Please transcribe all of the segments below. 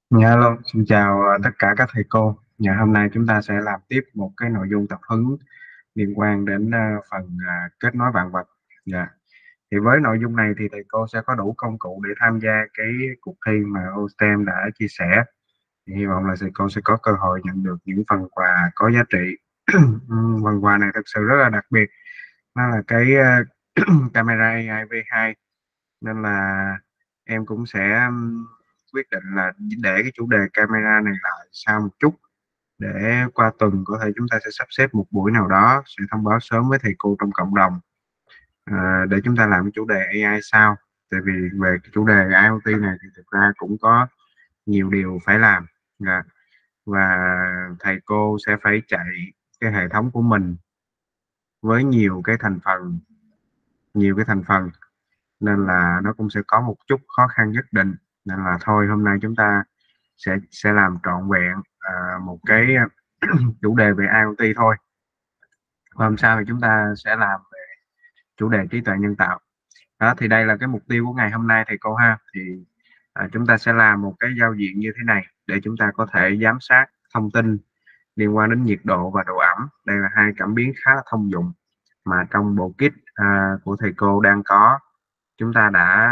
Hello, xin chào tất cả các thầy cô. Hôm nay chúng ta sẽ làm tiếp một cái nội dung tập huấn liên quan đến phần kết nối vạn vật. Dạ. Thì với nội dung này thì thầy cô sẽ có đủ công cụ để tham gia cái cuộc thi mà OSTEM đã chia sẻ. Thì hy vọng là thầy cô sẽ có cơ hội nhận được những phần quà có giá trị. Phần quà này thật sự rất là đặc biệt. Nó là cái camera AI V2, nên là em cũng sẽ quyết định là để cái chủ đề camera này lại sau một chút, để qua tuần có thể chúng ta sẽ sắp xếp một buổi nào đó sẽ thông báo sớm với thầy cô trong cộng đồng, để chúng ta làm cái chủ đề AI sau. Tại vì về cái chủ đề IoT này thì thực ra cũng có nhiều điều phải làm. Dạ. Và thầy cô sẽ phải chạy cái hệ thống của mình với nhiều cái thành phần nên là nó cũng sẽ có một chút khó khăn nhất định. Nên là thôi, hôm nay chúng ta sẽ làm trọn vẹn một cái chủ đề về IoT thôi. Hôm sau thì chúng ta sẽ làm về chủ đề trí tuệ nhân tạo. Đó thì đây là cái mục tiêu của ngày hôm nay thầy cô ha. Thì chúng ta sẽ làm một cái giao diện như thế này để chúng ta có thể giám sát thông tin liên quan đến nhiệt độ và độ ẩm. Đây là hai cảm biến khá là thông dụng mà trong bộ kit của thầy cô đang có. Chúng ta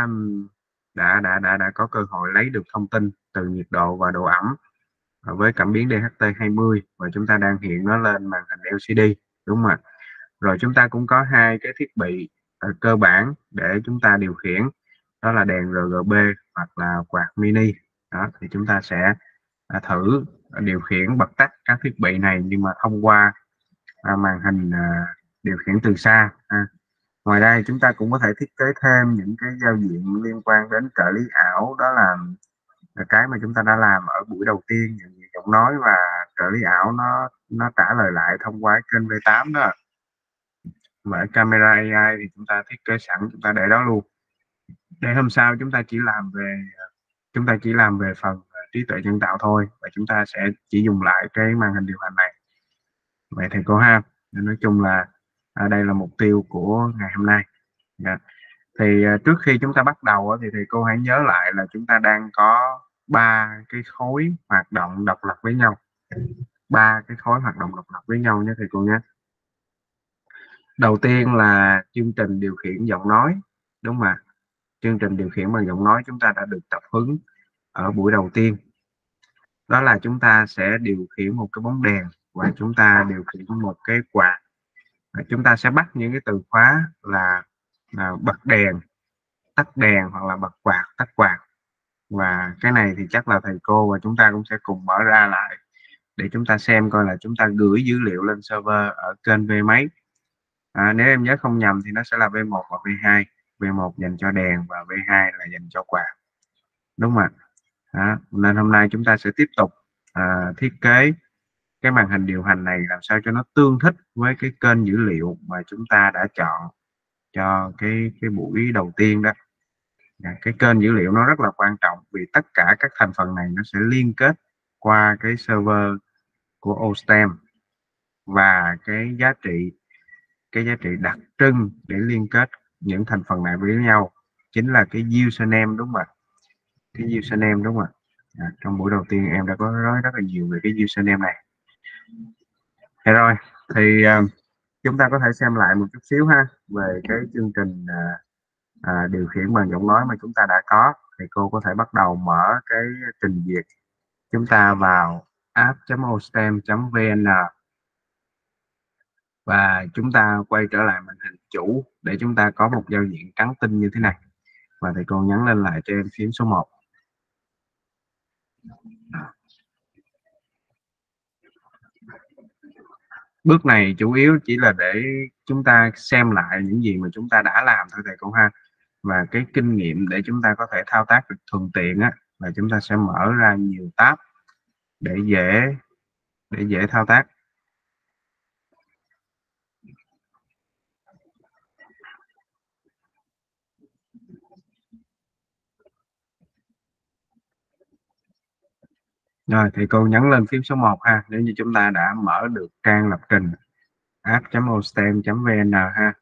đã có cơ hội lấy được thông tin từ nhiệt độ và độ ẩm với cảm biến DHT20, và chúng ta đang hiện nó lên màn hình LCD, đúng không ạ? Rồi chúng ta cũng có hai cái thiết bị cơ bản để chúng ta điều khiển, đó là đèn RGB hoặc là quạt mini. Đó thì chúng ta sẽ thử điều khiển bật tắt các thiết bị này, nhưng mà thông qua màn hình điều khiển từ xa. Ngoài ra chúng ta cũng có thể thiết kế thêm những cái giao diện liên quan đến trợ lý ảo, đó là cái mà chúng ta đã làm ở buổi đầu tiên, nhận diện giọng nói và trợ lý ảo nó trả lời lại thông qua kênh V8 đó. Và camera AI thì chúng ta thiết kế sẵn, chúng ta để đó luôn, để hôm sau chúng ta chỉ làm về phần trí tuệ nhân tạo thôi, và chúng ta sẽ chỉ dùng lại cái màn hình điều hành này. Vậy thì cô ha, nói chung là đây là mục tiêu của ngày hôm nay. Dạ. Thì trước khi chúng ta bắt đầu thì thầy cô hãy nhớ lại là chúng ta đang có ba cái khối hoạt động độc lập với nhau. Ba cái khối hoạt động độc lập với nhau nhé thầy cô nhé. Đầu tiên là chương trình điều khiển giọng nói, đúng không ạ? Chương trình điều khiển bằng giọng nói chúng ta đã được tập huấn ở buổi đầu tiên. Đó là chúng ta sẽ điều khiển một cái bóng đèn và chúng ta điều khiển một cái quạt. Chúng ta sẽ bắt những cái từ khóa là bật đèn, tắt đèn, hoặc là bật quạt, tắt quạt. Và cái này thì chắc là thầy cô và chúng ta cũng sẽ cùng mở ra lại để chúng ta xem coi là chúng ta gửi dữ liệu lên server ở kênh V mấy. Nếu em nhớ không nhầm thì nó sẽ là V1 và V2. V1 dành cho đèn và V2 là dành cho quạt, đúng không ạ? Nên hôm nay chúng ta sẽ tiếp tục thiết kế cái màn hình điều hành này làm sao cho nó tương thích với cái kênh dữ liệu mà chúng ta đã chọn cho cái buổi đầu tiên đó. Cái kênh dữ liệu nó rất là quan trọng vì tất cả các thành phần này nó sẽ liên kết qua cái server của OSTEM, và cái giá trị đặc trưng để liên kết những thành phần này với nhau chính là cái username, đúng không ạ? Cái username, đúng không ạ? Trong buổi đầu tiên em đã có nói rất là nhiều về cái username này. Thế rồi thì chúng ta có thể xem lại một chút xíu ha về cái chương trình điều khiển bằng giọng nói mà chúng ta đã có. Thì cô có thể bắt đầu mở cái trình duyệt, chúng ta vào app.ostem.vn và chúng ta quay trở lại màn hình chủ để chúng ta có một giao diện trắng tinh như thế này. Và thầy cô nhấn lên lại cho em phím số 1. Bước này chủ yếu chỉ là để chúng ta xem lại những gì mà chúng ta đã làm thôi thầy cô ha. Và cái kinh nghiệm để chúng ta có thể thao tác được thuận tiện là chúng ta sẽ mở ra nhiều tab để dễ thao tác. Rồi thì cô nhấn lên phím số 1 ha, nếu như chúng ta đã mở được trang lập trình app.ostem.vn ha.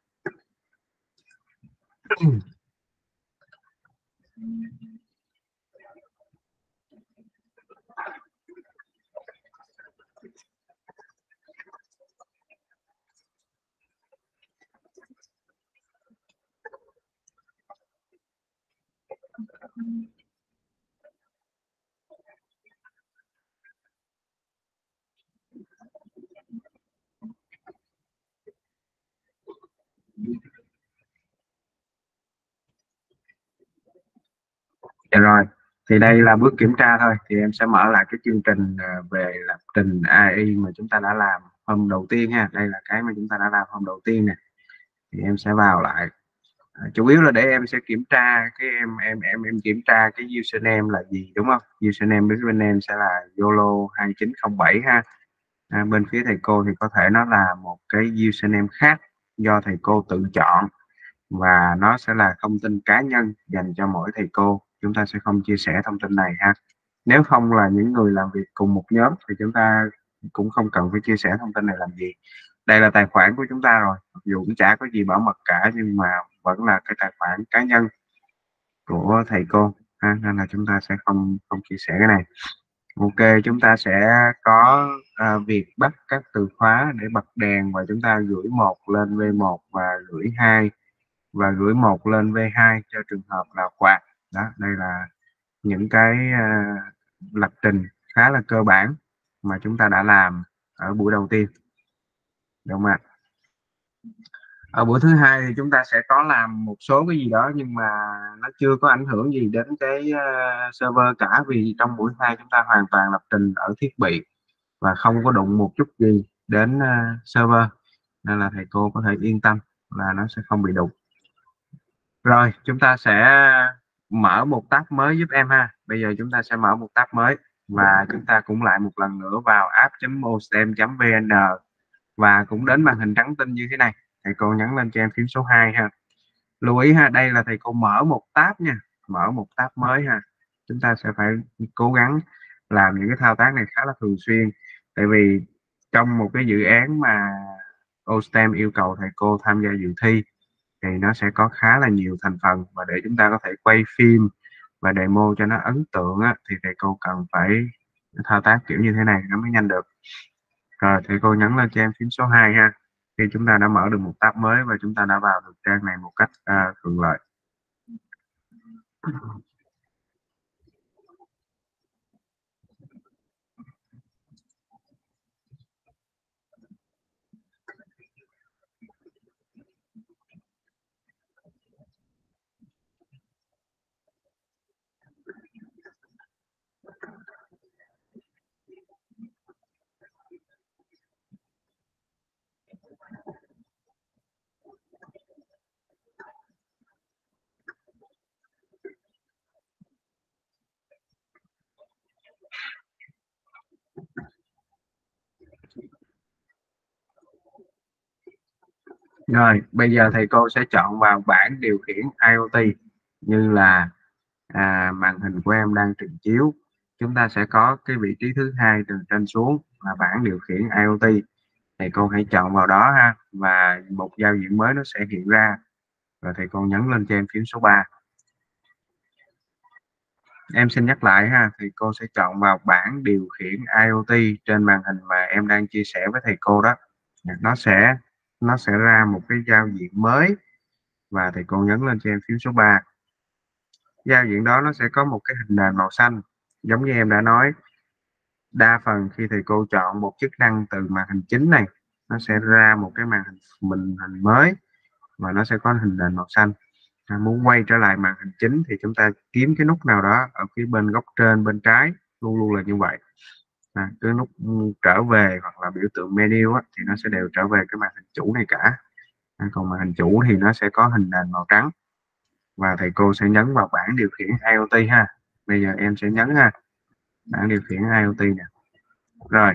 Dạ rồi, thì đây là bước kiểm tra thôi. Thì em sẽ mở lại cái chương trình về lập trình AI mà chúng ta đã làm hôm đầu tiên ha. Đây là cái mà chúng ta đã làm hôm đầu tiên nè. Thì em sẽ vào lại. Chủ yếu là để em sẽ kiểm tra cái em kiểm tra cái username là gì, đúng không? Username với bên em sẽ là YOLO 2907 ha. Bên phía thầy cô thì có thể nó là một cái username khác do thầy cô tự chọn, và nó sẽ là thông tin cá nhân dành cho mỗi thầy cô. Chúng ta sẽ không chia sẻ thông tin này ha. Nếu không là những người làm việc cùng một nhóm thì chúng ta cũng không cần phải chia sẻ thông tin này làm gì. Đây là tài khoản của chúng ta rồi, mặc dù cũng chả có gì bảo mật cả, nhưng mà vẫn là cái tài khoản cá nhân của thầy cô ha, nên là chúng ta sẽ không không chia sẻ cái này. Ok, chúng ta sẽ có việc bắt các từ khóa để bật đèn, và chúng ta gửi một lên V1 và gửi 2 và gửi một lên V2 cho trường hợp là quạt. Đó, đây là những cái lập trình khá là cơ bản mà chúng ta đã làm ở buổi đầu tiên, đúng không ạ? Ở buổi thứ hai thì chúng ta sẽ có làm một số cái gì đó, nhưng mà nó chưa có ảnh hưởng gì đến cái server cả, vì trong buổi hai chúng ta hoàn toàn lập trình ở thiết bị và không có đụng một chút gì đến server, nên là thầy cô có thể yên tâm là nó sẽ không bị đụng. Rồi, chúng ta sẽ mở một tab mới giúp em ha. Bây giờ chúng ta sẽ mở một tab mới, và chúng ta cũng lại một lần nữa vào app.ostem.vn và cũng đến màn hình trắng tinh như thế này. Thầy cô nhấn lên cho em phím số 2 ha. Lưu ý ha, đây là thầy cô mở một tab nha, mở một tab mới ha. Chúng ta sẽ phải cố gắng làm những cái thao tác này khá là thường xuyên, tại vì trong một cái dự án mà OSTEM yêu cầu thầy cô tham gia dự thi thì nó sẽ có khá là nhiều thành phần, và để chúng ta có thể quay phim và demo cho nó ấn tượng á, thì thầy cô cần phải thao tác kiểu như thế này nó mới nhanh được. Rồi thầy cô nhấn lên cho em phím số 2 ha. Khi chúng ta đã mở được một tab mới và chúng ta đã vào được trang này một cách thuận lợi. Rồi bây giờ thầy cô sẽ chọn vào bảng điều khiển IoT, như là màn hình của em đang trình chiếu. Chúng ta sẽ có cái vị trí thứ hai từ trên xuống là bảng điều khiển IoT. Thầy cô hãy chọn vào đó ha, và một giao diện mới nó sẽ hiện ra. Rồi thầy cô nhấn lên cho em phím số 3. Em xin nhắc lại ha, thì cô sẽ chọn vào bảng điều khiển IoT trên màn hình mà em đang chia sẻ với thầy cô đó. Nó sẽ ra một cái giao diện mới, và thầy cô nhấn lên cho em phím số 3. Giao diện đó nó sẽ có một cái hình nền màu xanh, giống như em đã nói. Đa phần khi thầy cô chọn một chức năng từ màn hình chính này, nó sẽ ra một cái màn hình mới, và nó sẽ có hình nền màu xanh. Muốn quay trở lại màn hình chính thì chúng ta kiếm cái nút nào đó ở phía bên góc trên bên trái, luôn luôn là như vậy. Cái nút trở về hoặc là biểu tượng menu á, thì nó sẽ đều trở về cái màn hình chủ này cả. Còn màn hình chủ thì nó sẽ có hình nền màu trắng, và thầy cô sẽ nhấn vào bảng điều khiển IoT ha. Bây giờ em sẽ nhấn ha, bảng điều khiển IoT nè. Rồi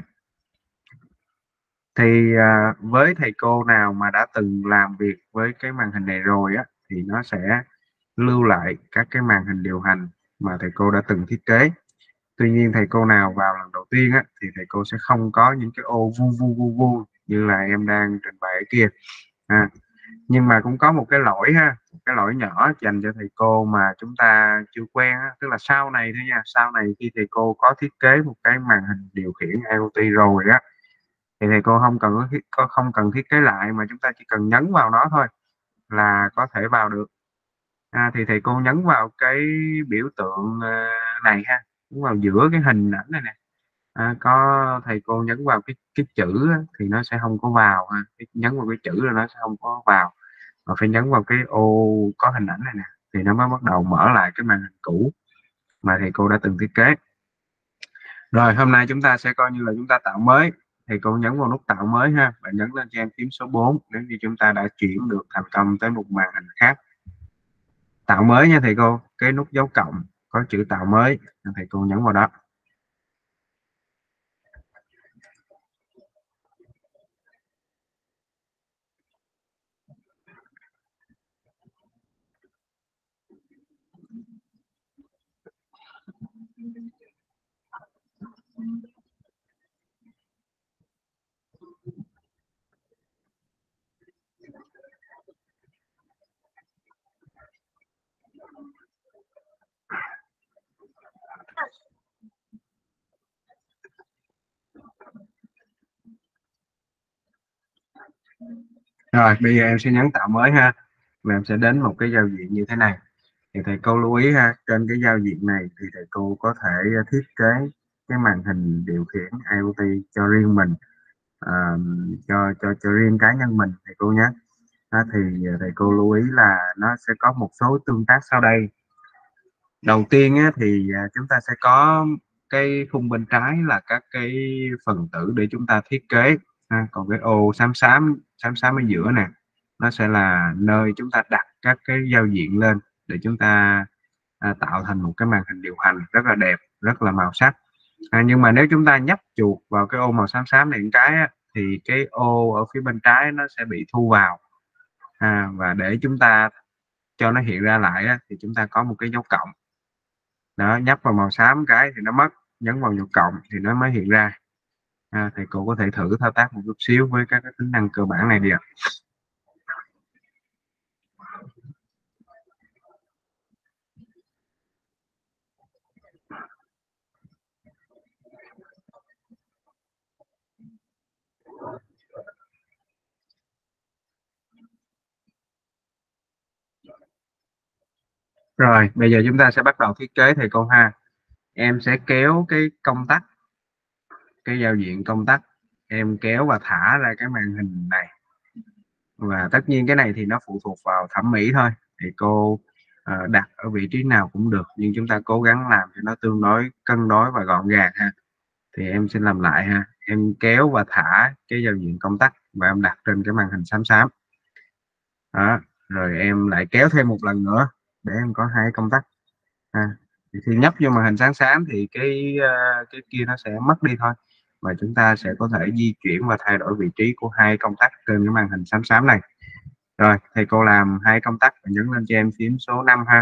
thì với thầy cô nào mà đã từng làm việc với cái màn hình này rồi á, thì nó sẽ lưu lại các cái màn hình điều hành mà thầy cô đã từng thiết kế. Tuy nhiên thầy cô nào vào lần đầu tiên á, thì thầy cô sẽ không có những cái ô vu vu vu vu như là em đang trình bày ở kia. Nhưng mà cũng có một cái lỗi ha, một cái lỗi nhỏ dành cho thầy cô mà chúng ta chưa quen á, tức là sau này thôi nha, sau này khi thầy cô có thiết kế một cái màn hình điều khiển IoT rồi á, thì thầy cô không cần thiết kế lại, mà chúng ta chỉ cần nhấn vào nó thôi là có thể vào được. Thì thầy cô nhấn vào cái biểu tượng này ha, nhấn vào giữa cái hình ảnh này nè. Có thầy cô nhấn vào cái chữ á, thì nó sẽ không có vào ha. Nhấn vào cái chữ là nó sẽ không có vào, mà phải nhấn vào cái ô có hình ảnh này nè thì nó mới bắt đầu mở lại cái màn hình cũ. mà thầy cô đã từng thiết kế. Rồi hôm nay chúng ta sẽ coi như là chúng ta tạo mới. Thầy cô nhấn vào nút tạo mới ha, và nhấn lên cho em phím số 4 nếu như chúng ta đã chuyển được thành công tới một màn hình khác. Tạo mới nha thầy cô, cái nút dấu cộng có chữ tạo mới, thầy cô nhấn vào đó. Rồi bây giờ em sẽ nhấn tạo mới ha, và em sẽ đến một cái giao diện như thế này. Thì thầy cô lưu ý ha, trên cái giao diện này thì thầy cô có thể thiết kế cái màn hình điều khiển IoT cho riêng mình, à, cho riêng cá nhân mình thầy cô nhé. Thì thầy cô lưu ý là nó sẽ có một số tương tác sau đây. Đầu tiên á, thì chúng ta sẽ có cái khung bên trái là các cái phần tử để chúng ta thiết kế còn cái ô xám xám ở giữa nè, nó sẽ là nơi chúng ta đặt các cái giao diện lên để chúng ta tạo thành một cái màn hình điều hành rất là đẹp, rất là màu sắc. Nhưng mà nếu chúng ta nhấp chuột vào cái ô màu xám này một cái á, thì cái ô ở phía bên trái nó sẽ bị thu vào, và để chúng ta cho nó hiện ra lại á, thì chúng ta có một cái dấu cộng đó, nhấp vào màu xám cái thì nó mất, nhấn vào dấu cộng thì nó mới hiện ra. Thì cô có thể thử thao tác một chút xíu với các cái tính năng cơ bản này đi ạ. Rồi bây giờ chúng ta sẽ bắt đầu thiết kế thầy cô ha. Em sẽ kéo cái công tắc, cái giao diện công tắc, em kéo và thả ra cái màn hình này, và tất nhiên cái này thì nó phụ thuộc vào thẩm mỹ thôi, thì cô đặt ở vị trí nào cũng được, nhưng chúng ta cố gắng làm cho nó tương đối cân đối và gọn gàng ha. Thì em xin làm lại ha, em kéo và thả cái giao diện công tắc và em đặt trên cái màn hình xám xám đó, rồi em lại kéo thêm một lần nữa để em có hai công tắc thì khi nhấp vô màn hình sáng xám thì cái kia nó sẽ mất đi thôi, và chúng ta sẽ có thể di chuyển và thay đổi vị trí của hai công tắc trên cái màn hình xám xám này. Rồi thầy cô làm hai công tắc và nhấn lên cho em phím số 5 ha.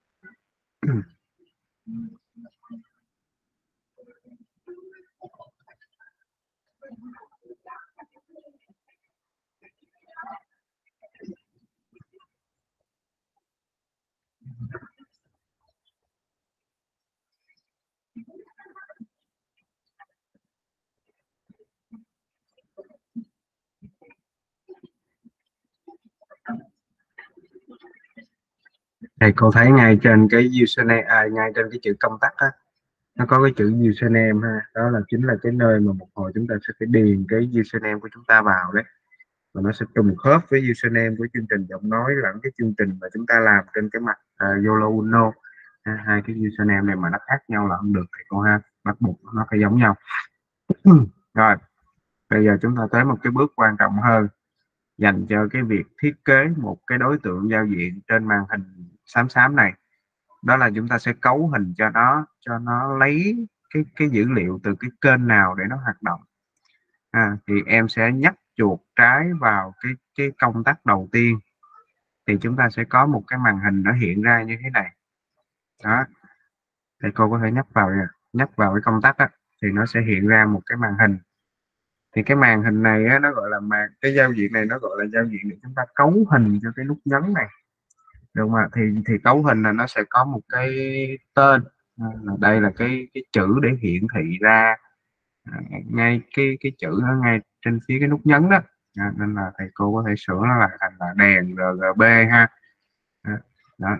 Thầy cô thấy ngay trên cái username, ngay trên cái chữ công tắc á, nó có cái chữ username ha, đó là chính là cái nơi mà một hồi chúng ta sẽ phải điền cái username của chúng ta vào đấy, và nó sẽ trùng khớp với username của chương trình giọng nói lẫn cái chương trình mà chúng ta làm trên cái mặt YOLO Uno. Hai cái username này mà nó khác nhau là không được thầy cô ha, bắt buộc nó phải giống nhau. Rồi bây giờ chúng ta tới một cái bước quan trọng hơn dành cho cái việc thiết kế một cái đối tượng giao diện trên màn hình xám xám này, đó là chúng ta sẽ cấu hình cho nó lấy cái dữ liệu từ cái kênh nào để nó hoạt động. Thì em sẽ nhấp chuột trái vào cái công tắc đầu tiên thì chúng ta sẽ có một cái màn hình nó hiện ra như thế này đó, thì cô có thể nhấp vào cái công tắc á, thì nó sẽ hiện ra một cái màn hình. Thì cái màn hình này á, nó gọi là cái giao diện này nó gọi là giao diện để chúng ta cấu hình cho cái nút nhấn này, được không ạ? Thì cấu hình là nó sẽ có một cái tên, đây là cái chữ để hiển thị ra ngay cái chữ ở ngay trên phía cái nút nhấn đó. Nên là thầy cô có thể sửa nó lại thành là đèn RGB ha. Đó.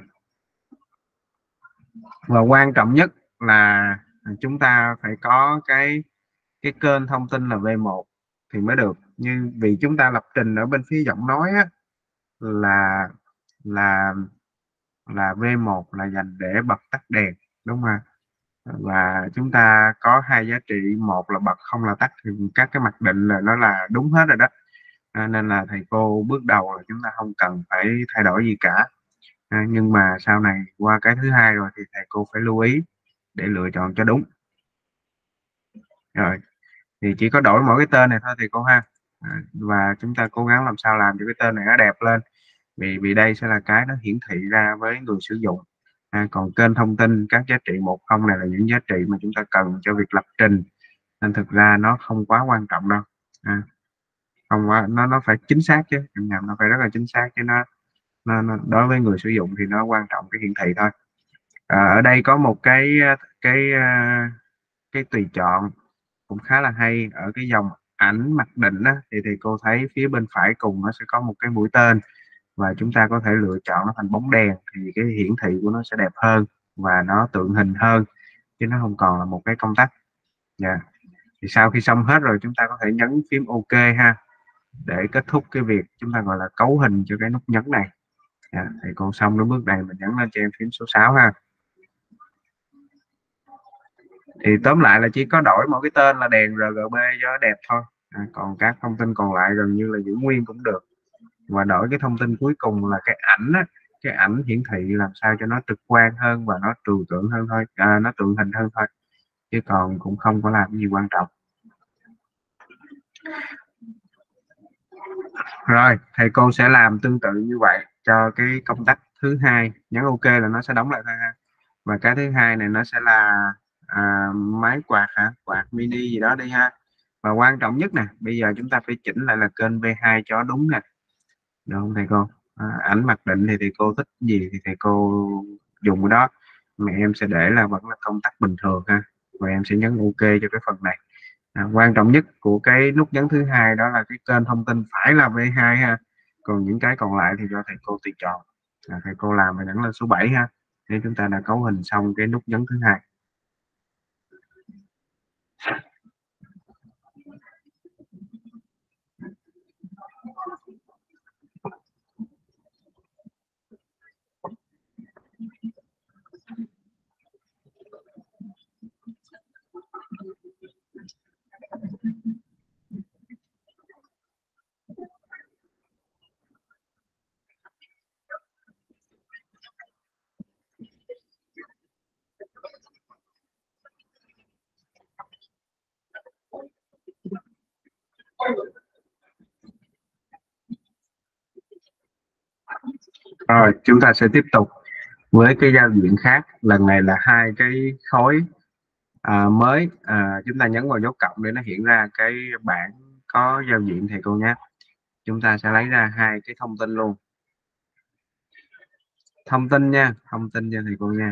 Và quan trọng nhất là chúng ta phải có cái kênh thông tin là V1 thì mới được, nhưng vì chúng ta lập trình ở bên phía giọng nói á, là là V1 là dành để bật tắt đèn, đúng không? Và chúng ta có hai giá trị, một là bật, không là tắt, thì các cái mặc định là nó là đúng hết rồi đó. Nên là thầy cô bước đầu là chúng ta không cần phải thay đổi gì cả. Nhưng mà sau này qua cái thứ hai rồi thì thầy cô phải lưu ý để lựa chọn cho đúng. Rồi thì chỉ có đổi mỗi cái tên này thôi thì cô ha. Và chúng ta cố gắng làm sao làm cho cái tên này nó đẹp lên, vì vì đây sẽ là cái nó hiển thị ra với người sử dụng. Còn kênh thông tin các giá trị một không này là những giá trị mà chúng ta cần cho việc lập trình, nên thực ra nó không quá quan trọng đâu. Không quá, nó phải chính xác chứ, em nhầm, nó phải rất là chính xác chứ. Nó đối với người sử dụng thì nó quan trọng cái hiển thị thôi. Ở đây có một cái cái tùy chọn cũng khá là hay ở cái dòng ảnh mặc định á, thì cô thấy phía bên phải cùng nó sẽ có một cái mũi tên, và chúng ta có thể lựa chọn nó thành bóng đèn thì cái hiển thị của nó sẽ đẹp hơn và nó tượng hình hơn, chứ nó không còn là một cái công tắc. Dạ. Thì sau khi xong hết rồi chúng ta có thể nhấn phím OK ha, để kết thúc cái việc chúng ta gọi là cấu hình cho cái nút nhấn này. Thì cô xong đến bước này mình nhấn lên cho em phím số 6 ha. Thì tóm lại là chỉ có đổi một cái tên là đèn RGB cho nó đẹp thôi. Còn các thông tin còn lại gần như là giữ nguyên cũng được, và đổi cái thông tin cuối cùng là cái ảnh á, cái ảnh hiển thị làm sao cho nó trực quan hơn và nó trừu tượng hơn thôi, nó tượng hình hơn thôi, chứ còn cũng không có làm gì quan trọng. Rồi thầy cô sẽ làm tương tự như vậy cho cái công tắc thứ hai, nhấn OK là nó sẽ đóng lại thôi ha. Và cái thứ hai này nó sẽ là máy quạt hả, quạt mini gì đó đi ha. Và quan trọng nhất nè, bây giờ chúng ta phải chỉnh lại là kênh V2 cho đúng nè, được không thầy cô? Ảnh mặc định thì thầy cô thích gì thì thầy cô dùng cái đó, mà em sẽ để là vẫn là công tắc bình thường ha, và em sẽ nhấn OK cho cái phần này. Quan trọng nhất của cái nút nhấn thứ hai đó là cái kênh thông tin phải là V2 ha, còn những cái còn lại thì do thầy cô tùy chọn. Thầy cô làm và nhấn lên số 7 ha, để chúng ta đã cấu hình xong cái nút nhấn thứ hai. Rồi chúng ta sẽ tiếp tục với cái giao diện khác, lần này là hai cái khối mới. Chúng ta nhấn vào dấu cộng để nó hiện ra cái bảng có giao diện thầy cô nhé. Chúng ta sẽ lấy ra hai cái thông tin luôn, thông tin nha, thông tin cho thầy cô nha.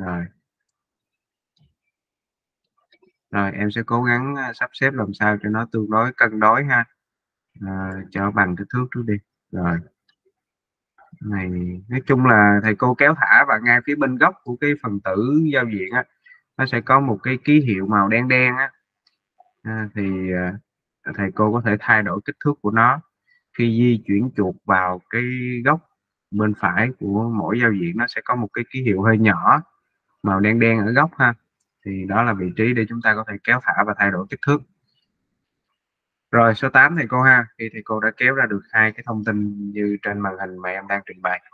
Rồi em sẽ cố gắng sắp xếp làm sao cho nó tương đối cân đối ha, cho bằng kích thước trước đi. Rồi này, nói chung là thầy cô kéo thả và ngay phía bên góc của cái phần tử giao diện á, nó sẽ có một cái ký hiệu màu đen đen á. Thì thầy cô có thể thay đổi kích thước của nó khi di chuyển chuột vào cái góc bên phải của mỗi giao diện, nó sẽ có một cái ký hiệu hơi nhỏ màu đen đen ở góc ha, thì đó là vị trí để chúng ta có thể kéo thả và thay đổi kích thước. Rồi số 8 thầy cô ha, khi thầy cô đã kéo ra được hai cái thông tin như trên màn hình mà em đang trình bày.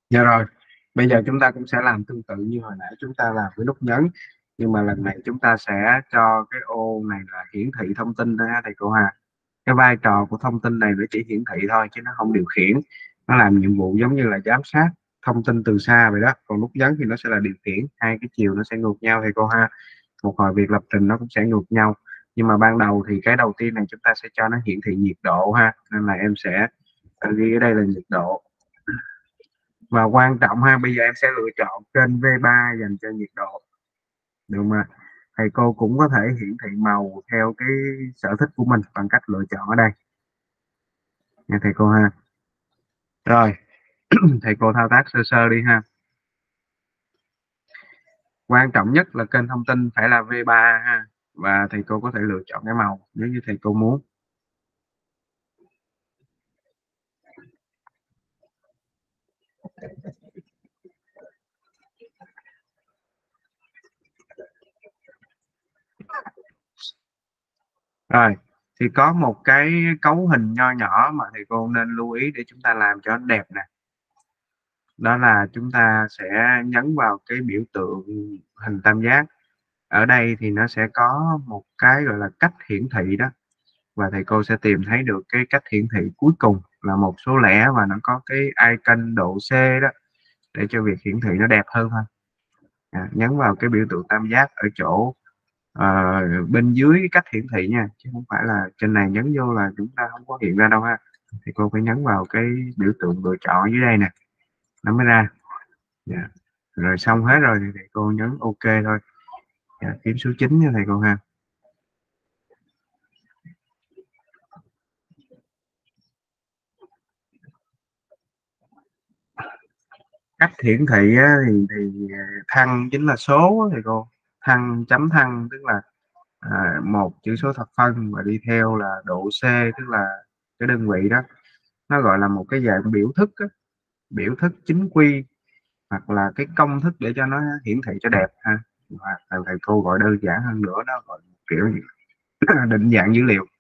Dạ rồi, bây giờ chúng ta cũng sẽ làm tương tự như hồi nãy chúng ta làm với nút nhấn, nhưng mà lần này chúng ta sẽ cho cái ô này là hiển thị thông tin thôi ha thầy cô ha. Cái vai trò của thông tin này nó chỉ hiển thị thôi chứ nó không điều khiển, nó làm nhiệm vụ giống như là giám sát thông tin từ xa vậy đó, còn nút nhấn thì nó sẽ là điều khiển, hai cái chiều nó sẽ ngược nhau thầy cô ha. Một hồi việc lập trình nó cũng sẽ ngược nhau, nhưng mà ban đầu thì cái đầu tiên này chúng ta sẽ cho nó hiển thị nhiệt độ ha, nên là em sẽ ghi ở đây là nhiệt độ. Và quan trọng ha, bây giờ em sẽ lựa chọn kênh V3 dành cho nhiệt độ, được mà. Thầy cô cũng có thể hiển thị màu theo cái sở thích của mình bằng cách lựa chọn ở đây nha thầy cô ha. Rồi thầy cô thao tác sơ sơ đi ha. Quan trọng nhất là kênh thông tin phải là V3 ha, và thầy cô có thể lựa chọn cái màu nếu như thầy cô muốn. Rồi thì có một cái cấu hình nho nhỏ mà thầy cô nên lưu ý để chúng ta làm cho nó đẹp nè, đó là chúng ta sẽ nhấn vào cái biểu tượng hình tam giác. Ở đây thì nó sẽ có một cái gọi là cách hiển thị đó, và thầy cô sẽ tìm thấy được cái cách hiển thị cuối cùng là một số lẻ, và nó có cái icon độ C đó để cho việc hiển thị nó đẹp hơn thôi. Nhấn vào cái biểu tượng tam giác ở chỗ bên dưới cái cách hiển thị nha, chứ không phải là trên này nhấn vô là chúng ta không có hiện ra đâu ha. Thì cô phải nhấn vào cái biểu tượng lựa chọn ở dưới đây nè, nó mới ra. Dạ. Rồi xong hết rồi thì thầy cô nhấn OK thôi. Dạ, phím số 9 nha thầy cô ha. Cách hiển thị á, thì thăng chính là số á, thầy cô. Thăng chấm thăng tức là một chữ số thập phân, và đi theo là độ C tức là cái đơn vị đó. Nó gọi là một cái dạng biểu thức á, biểu thức chính quy, hoặc là cái công thức để cho nó hiển thị cho đẹp ha. Hoặc là thầy cô gọi đơn giản hơn nữa đó gọi kiểu định dạng dữ liệu.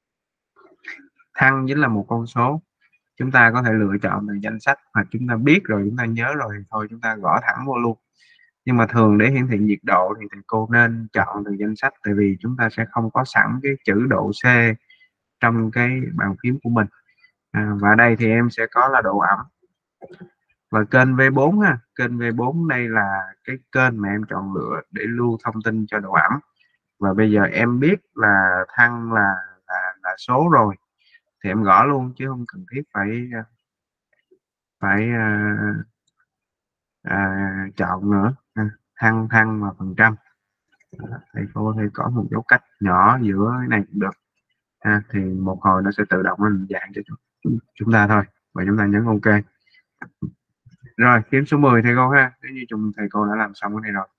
Thăng chính là một con số, chúng ta có thể lựa chọn từ danh sách, hoặc chúng ta biết rồi chúng ta nhớ rồi thì thôi chúng ta gõ thẳng vô luôn. Nhưng mà thường để hiển thị nhiệt độ thì thầy cô nên chọn từ danh sách, tại vì chúng ta sẽ không có sẵn cái chữ độ C trong cái bàn phím của mình. Và đây thì em sẽ có là độ ẩm và kênh V4 ha. Kênh V4 đây là cái kênh mà em chọn lựa để lưu thông tin cho độ ẩm. Và bây giờ em biết là thăng là số rồi thì em gõ luôn, chứ không cần thiết phải phải chọn nữa. Thăng thăng và phần trăm, thầy cô thì có một dấu cách nhỏ giữa cái này cũng được thì một hồi nó sẽ tự động nó dạng cho chúng ta thôi, và chúng ta nhấn OK. Rồi phím số 10 thầy cô ha, nếu như thầy cô đã làm xong cái này rồi.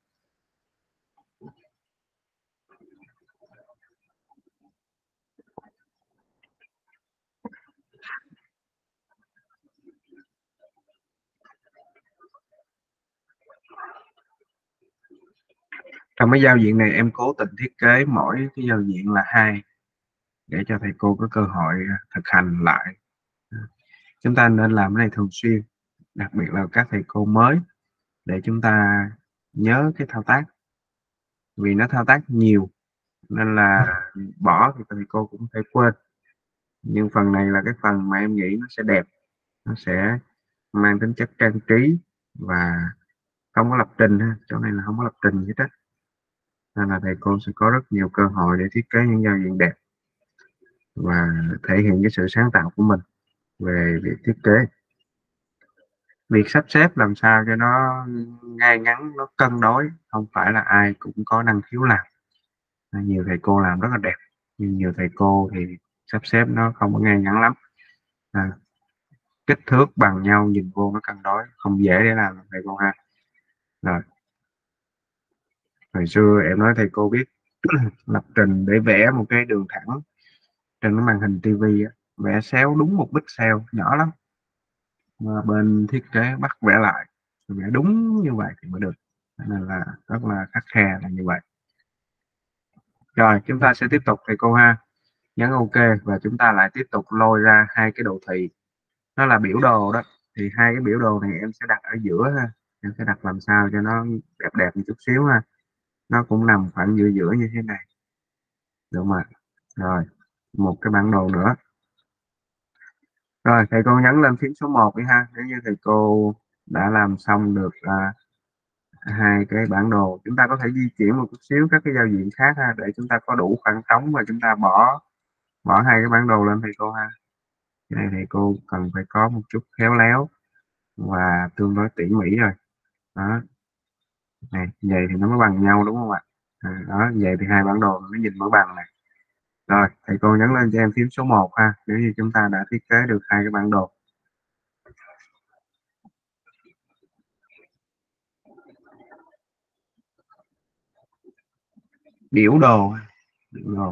Trong cái giao diện này em cố tình thiết kế mỗi cái giao diện là 2 để cho thầy cô có cơ hội thực hành lại. Chúng ta nên làm cái này thường xuyên, đặc biệt là các thầy cô mới, để chúng ta nhớ cái thao tác, vì nó thao tác nhiều nên là bỏ thì thầy cô cũng phải quên. Nhưng phần này là cái phần mà em nghĩ nó sẽ đẹp, nó sẽ mang tính chất trang trí và không có lập trình ha. Chỗ này là không có lập trình gì hết á, nên là thầy cô sẽ có rất nhiều cơ hội để thiết kế những giao diện đẹp và thể hiện cái sự sáng tạo của mình về việc thiết kế. Việc sắp xếp làm sao cho nó ngay ngắn, nó cân đối không phải là ai cũng có năng khiếu làm. Nhiều thầy cô làm rất là đẹp, nhưng nhiều thầy cô thì sắp xếp nó không có ngay ngắn lắm. Kích thước bằng nhau nhìn vô nó cân đối không dễ để làm thầy cô ha. Rồi hồi xưa em nói thầy cô biết lập trình để vẽ một cái đường thẳng trên cái màn hình tivi, vẽ xéo đúng một pixel nhỏ lắm, mà bên thiết kế bắt vẽ lại, vẽ đúng như vậy thì mới được, nên là rất là khắt khe là như vậy. Rồi chúng ta sẽ tiếp tục thầy cô ha, nhấn OK và chúng ta lại tiếp tục lôi ra hai cái đồ thị, nó là biểu đồ đó. thì hai cái biểu đồ này em sẽ đặt ở giữa ha, em sẽ đặt làm sao cho nó đẹp đẹp một chút xíu ha, nó cũng nằm khoảng giữa giữa như thế này, được không ạ? Rồi một cái bản đồ nữa. Rồi thầy cô nhấn lên phím số 1 đi ha, nếu như thầy cô đã làm xong được hai cái bản đồ, chúng ta có thể di chuyển một chút xíu các cái giao diện khác ha, để chúng ta có đủ khoảng trống và chúng ta bỏ bỏ hai cái bản đồ lên thầy cô ha. Cái này thầy cô cần phải có một chút khéo léo và tương đối tỉ mỉ rồi. Đó, này vậy thì nó mới bằng nhau đúng không ạ? Đó, vậy thì hai bản đồ nó nhìn mới bằng này. Rồi thầy cô nhấn lên cho em phím số 1 ha, nếu như chúng ta đã thiết kế được hai cái bản đồ. Biểu đồ, biểu đồ.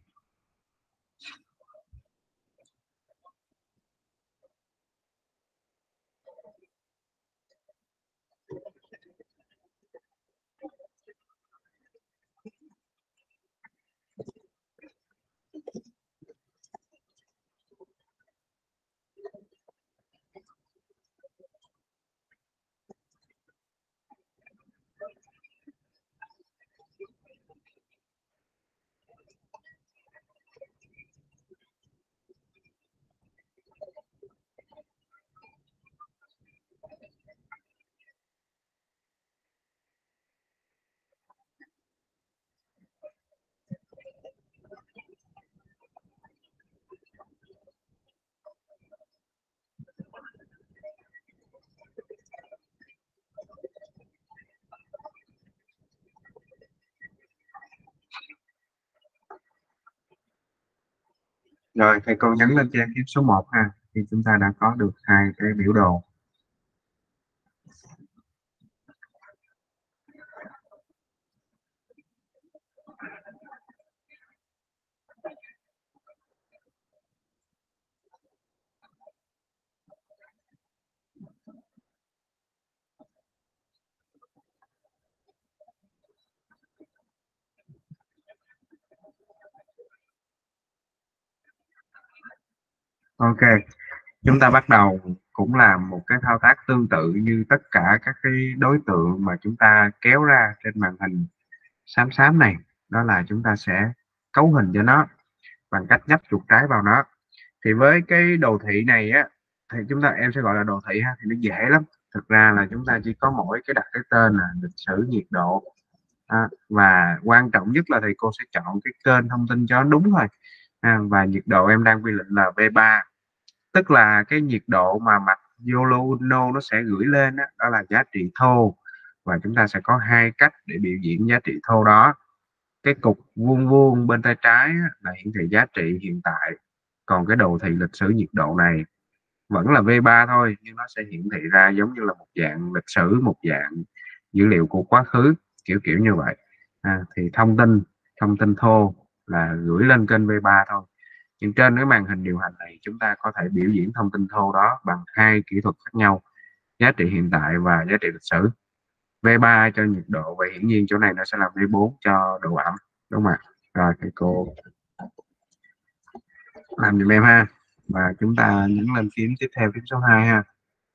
Rồi thầy cô nhấn lên trang phím số 1 ha, thì chúng ta đã có được hai cái biểu đồ. Ok, chúng ta bắt đầu cũng làm một cái thao tác tương tự như tất cả các cái đối tượng mà chúng ta kéo ra trên màn hình xám xám này, đó là chúng ta sẽ cấu hình cho nó bằng cách nhấp chuột trái vào nó. Thì với cái đồ thị này á, thì chúng ta em sẽ gọi là đồ thị ha, thì nó dễ lắm. Thực ra là chúng ta chỉ có mỗi cái đặt cái tên là lịch sử nhiệt độ, và quan trọng nhất là thầy cô sẽ chọn cái kênh thông tin cho nó đúng thôi. Và nhiệt độ em đang quy định là V3, tức là cái nhiệt độ mà mặt Yolo nó sẽ gửi lên đó, đó là giá trị thô, và chúng ta sẽ có hai cách để biểu diễn giá trị thô đó. Cái cục vuông vuông bên tay trái là hiển thị giá trị hiện tại, còn cái đồ thị lịch sử nhiệt độ này vẫn là V3 thôi, nhưng nó sẽ hiển thị ra giống như là một dạng lịch sử, một dạng dữ liệu của quá khứ, kiểu kiểu như vậy. Thì thông tin thô là gửi lên kênh V3 thôi, nhưng trên cái màn hình điều hành này chúng ta có thể biểu diễn thông tin thô đó bằng hai kỹ thuật khác nhau: giá trị hiện tại và giá trị lịch sử. V3 cho nhiệt độ, và hiển nhiên chỗ này nó sẽ là V4 cho độ ẩm, đúng không ạ? Rồi thầy cô làm giùm em ha, và chúng ta nhấn lên phím tiếp theo, phím số 2 ha.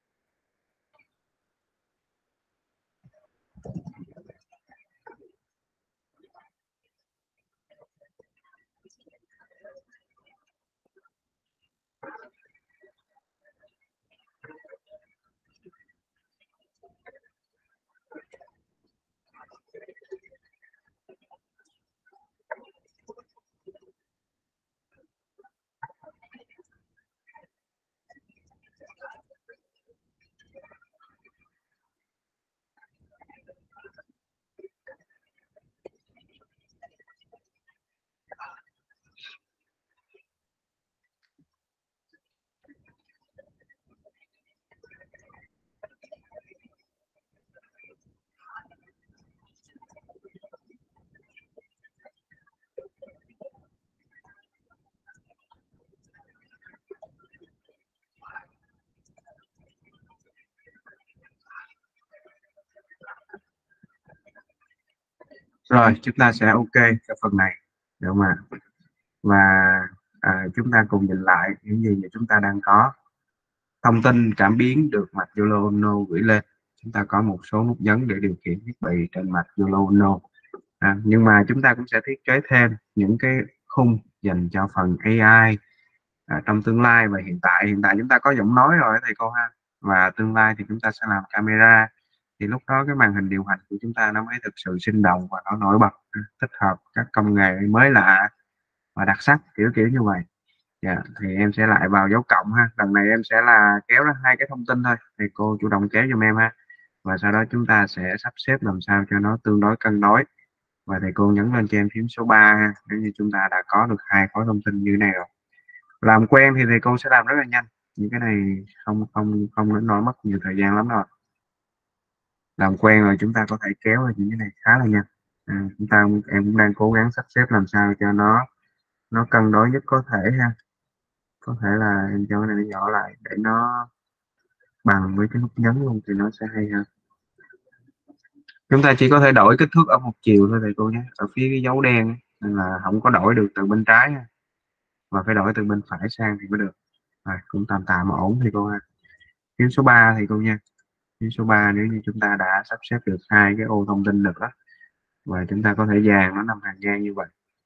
Rồi chúng ta sẽ ok cho phần này, được không ạ? Và chúng ta cùng nhìn lại những gì mà chúng ta đang có. thông tin cảm biến được mạch Yolo Ono gửi lên. Chúng ta có một số nút nhấn để điều khiển thiết bị trên mạch Yolo Ono. Nhưng mà chúng ta cũng sẽ thiết kế thêm những cái khung dành cho phần AI trong tương lai và hiện tại chúng ta có giọng nói rồi thầy cô ha, và tương lai thì chúng ta sẽ làm camera, thì lúc đó cái màn hình điều hành của chúng ta nó mới thực sự sinh động và nó nổi bật, tích hợp các công nghệ mới lạ và đặc sắc kiểu kiểu như vậy. Thì em sẽ lại vào dấu cộng ha, lần này em sẽ là kéo ra hai cái thông tin thôi, thì cô chủ động kéo giùm em ha, và sau đó chúng ta sẽ sắp xếp làm sao cho nó tương đối cân đối, và thầy cô nhấn lên cho em phím số 3 ha, nếu như chúng ta đã có được hai khối thông tin như thế này rồi. Làm quen thì thầy cô sẽ làm rất là nhanh, những cái này không không không đến nỗi mất nhiều thời gian lắm đâu. Làm quen rồi chúng ta có thể kéo ra những cái này khá là nhanh. Em cũng đang cố gắng sắp xếp làm sao cho nó cân đối nhất có thể ha, có thể là em cho cái này nó nhỏ lại để nó bằng với cái nút nhấn luôn thì nó sẽ hay hơn. Chúng ta chỉ có thể đổi kích thước ở một chiều thôi thầy cô nhé, ở phía cái dấu đen ấy, nên là không có đổi được từ bên trái mà phải đổi từ bên phải sang thì mới được. Cũng tạm tạm ổn thì cô ha. Phím số 3 thì cô nha. Phím số 3 nếu như chúng ta đã sắp xếp được hai cái ô thông tin được đó, và chúng ta có thể dàn nó nằm hàng ngang như vậy.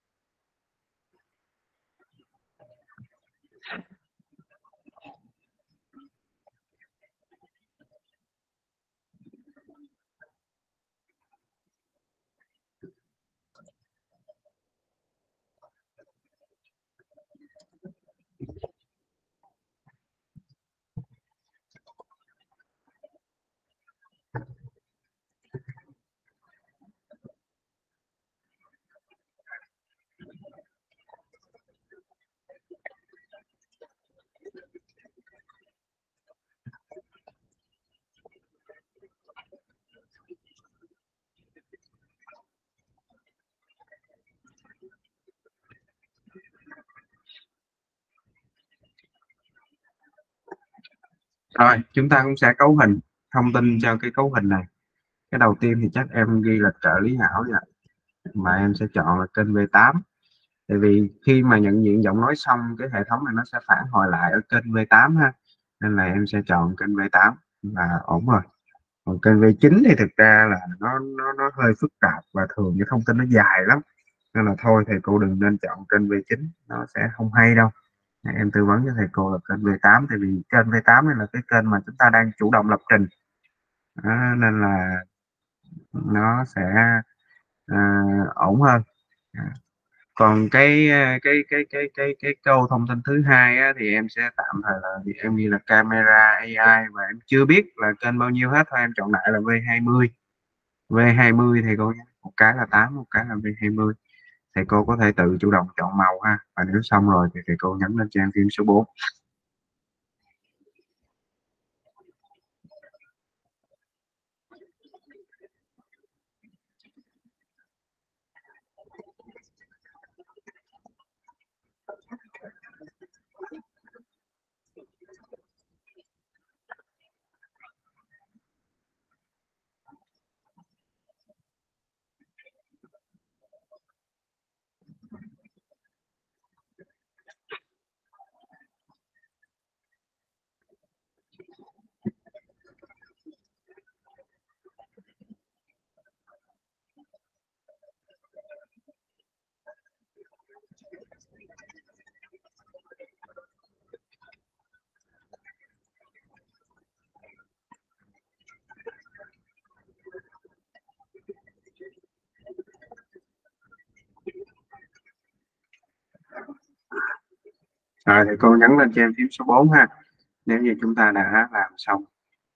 Rồi chúng ta cũng sẽ cấu hình thông tin cho cái cấu hình này. Cái đầu tiên thì chắc em ghi là trợ lý ảo vậy, mà em sẽ chọn là kênh V8, tại vì khi mà nhận diện giọng nói xong cái hệ thống này nó sẽ phản hồi lại ở kênh V8 ha, nên là em sẽ chọn kênh V8 là ổn rồi. Còn kênh V9 thì thực ra là nó hơi phức tạp và thường cái thông tin nó dài lắm, nên là thôi thầy cô đừng nên chọn kênh V9, nó sẽ không hay đâu. Em tư vấn cho thầy cô là kênh V8, tại vì kênh V8 này là cái kênh mà chúng ta đang chủ động lập trình. Nên là nó sẽ ổn hơn. Còn cái câu thông tin thứ hai á, thì em sẽ tạm thời là em ghi là camera AI, và em chưa biết là kênh bao nhiêu hết thôi, em chọn đại là V20. V20 thì cô nhé, một cái là 8, một cái là V20. Thầy cô có thể tự chủ động chọn màu ha, và nếu xong rồi thì thầy cô nhấn lên trang phím số 4. Rồi thầy cô nhấn lên trang phím số 4 ha, nếu như chúng ta đã làm xong.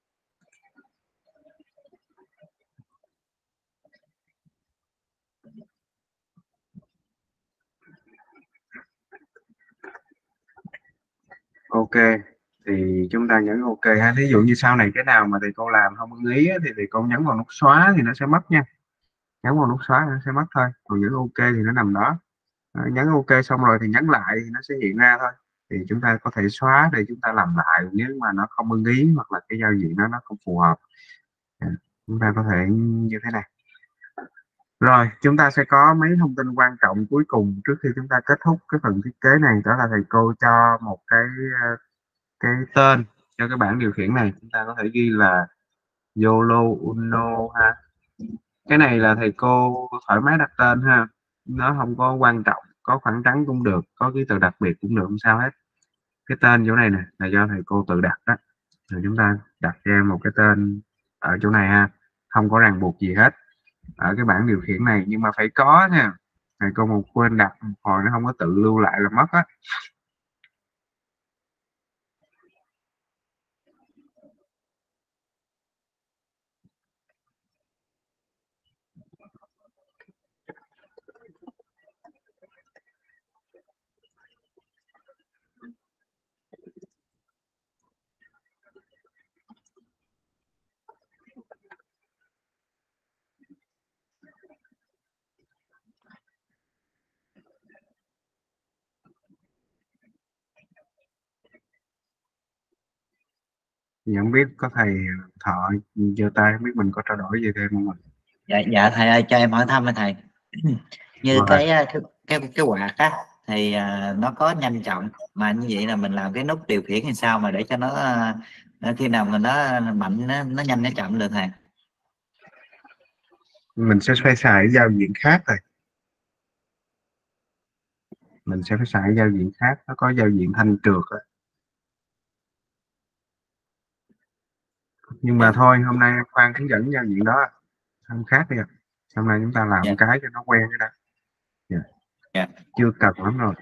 Ok, thì chúng ta nhấn ok ha. Ví dụ như sau này cái nào mà thầy cô làm không ưng ý á, thì thầy cô nhấn vào nút xóa thì nó sẽ mất nha. Nhấn vào nút xóa nó sẽ mất thôi, còn nhấn ok thì nó nằm đó. Nhấn ok xong rồi thì nhấn lại thì nó sẽ hiện ra thôi, thì chúng ta có thể xóa để chúng ta làm lại nếu mà nó không ưng ý, hoặc là cái giao diện nó không phù hợp. À, chúng ta có thể như thế này. Rồi chúng ta sẽ có mấy thông tin quan trọng cuối cùng trước khi chúng ta kết thúc cái phần thiết kế này, đó là thầy cô cho một cái tên cho cái bảng điều khiển này chúng ta có thể ghi là YOLO Uno ha. Cái này là thầy cô thoải mái đặt tên ha, nó không có quan trọng, có khoảng trắng cũng được, có ký tự đặc biệt cũng được, không sao hết. Cái tên chỗ này nè là do thầy cô tự đặt đó, rồi chúng ta đặt cho em một cái tên ở chỗ này ha, không có ràng buộc gì hết ở cái bảng điều khiển này, nhưng mà phải có nha, thầy cô một quên đặt hồi nó không có tự lưu lại là mất á. Thì không biết có thầy Thọ giơ tay, không biết mình có trao đổi gì thêm không ạ? Dạ thầy ơi, cho em hỏi thăm thầy. Như Rồi. cái quạt á thì nó có nhanh chậm, mà như vậy là mình làm cái nút điều khiển làm sao mà để cho nó khi nào mà nó mạnh nó nhanh nó chậm được thầy? Mình sẽ phải xài cái giao diện khác rồi, mình sẽ phải xài cái giao diện khác, nó có giao diện thanh trượt á. Nhưng mà Dạ. thôi hôm nay khoan hướng dẫn giao diện đó, không khác đi ạ. Hôm nay chúng ta làm Dạ. cái cho nó quen cái đó. Dạ. Dạ. Chưa cần lắm rồi.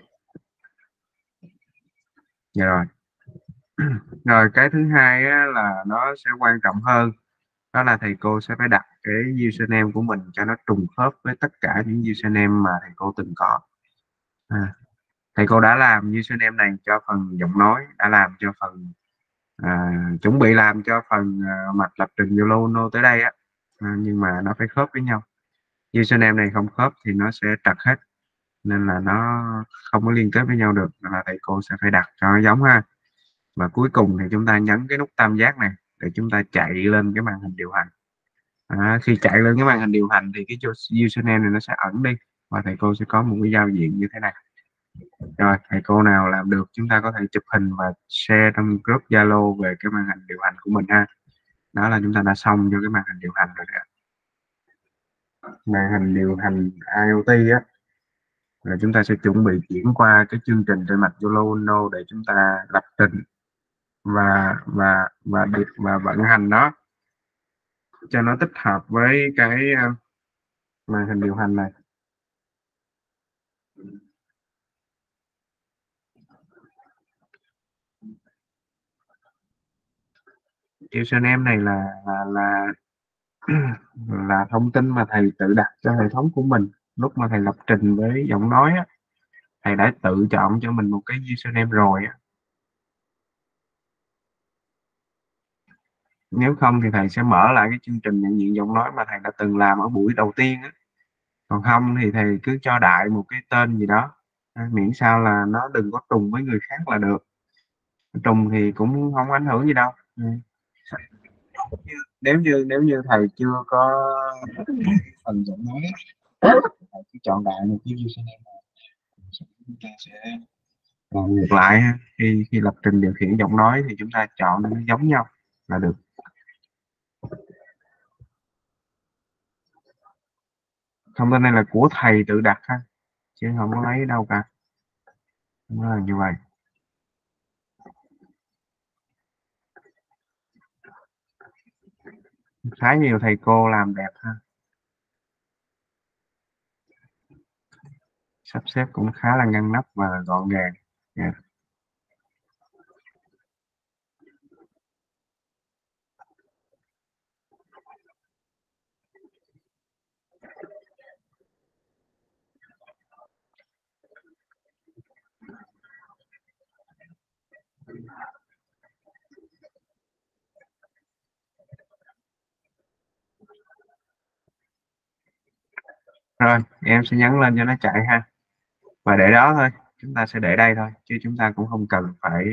Dạ rồi. Rồi cái thứ hai á, là nó sẽ quan trọng hơn, đó là thầy cô sẽ phải đặt cái username của mình cho nó trùng khớp với tất cả những username mà thầy cô từng có. Thầy cô đã làm username này cho phần giọng nói, đã làm cho phần chuẩn bị làm cho phần mạch lập trình YOLO tới đây á, nhưng mà nó phải khớp với nhau. Username này không khớp thì nó sẽ trật hết, nên là nó không có liên kết với nhau được, nên là thầy cô sẽ phải đặt cho nó giống ha. Và cuối cùng thì chúng ta nhấn cái nút tam giác này để chúng ta chạy lên cái màn hình điều hành. Khi chạy lên cái màn hình điều hành thì cái username này nó sẽ ẩn đi, và thầy cô sẽ có một cái giao diện như thế này. Rồi thầy cô nào làm được chúng ta có thể chụp hình và share trong group Zalo về cái màn hình điều hành của mình ha. Đó là chúng ta đã xong cho cái màn hình điều hành rồi đó. Màn hình điều hành IoT á, rồi chúng ta sẽ chuẩn bị chuyển qua cái chương trình trên mạch YOLO Uno để chúng ta lập trình và vận hành nó cho nó tích hợp với cái màn hình điều hành này. Username này là thông tin mà thầy tự đặt cho hệ thống của mình lúc mà thầy lập trình với giọng nói á, thầy đã tự chọn cho mình một cái username rồi á. Nếu không thì thầy sẽ mở lại cái chương trình nhận diện giọng nói mà thầy đã từng làm ở buổi đầu tiên á. Còn không thì thầy cứ cho đại một cái tên gì đó, miễn sao là nó đừng có trùng với người khác là được. Trùng thì cũng không ảnh hưởng gì đâu. Nếu như thầy chưa có phần giọng nói thầy cứ chọn đại một cái username này, chúng ta sẽ làm ngược lại ha. Khi lập trình điều khiển giọng nói thì chúng ta chọn nó giống nhau là được. Thông tin này là của thầy tự đặt ha, chứ không có lấy đâu cả. Nó là như vậy. Khá nhiều thầy cô làm đẹp ha, sắp xếp cũng khá là ngăn nắp và gọn gàng. Yeah. Rồi em sẽ nhấn lên cho nó chạy ha, và để đó thôi, chúng ta sẽ để đây thôi chứ chúng ta cũng không cần phải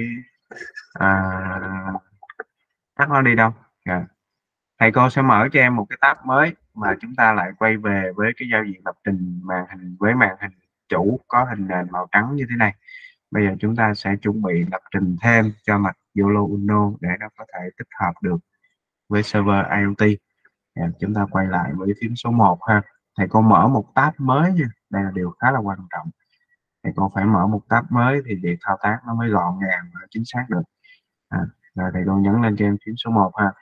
tắt nó đi đâu. Yeah. Thầy cô sẽ mở cho em một cái tab mới mà chúng ta lại quay về với cái giao diện lập trình màn hình với màn hình chủ có hình nền màu trắng như thế này. Bây giờ chúng ta sẽ chuẩn bị lập trình thêm cho mặt YOLO Uno để nó có thể tích hợp được với server IoT. Chúng ta quay lại với phím số 1 ha. Thầy cô mở một tab mới nha, đây là điều khá là quan trọng. Thầy cô phải mở một tab mới thì việc thao tác nó mới gọn gàng và chính xác được. Rồi thầy cô nhấn lên cho em phím số 1 ha.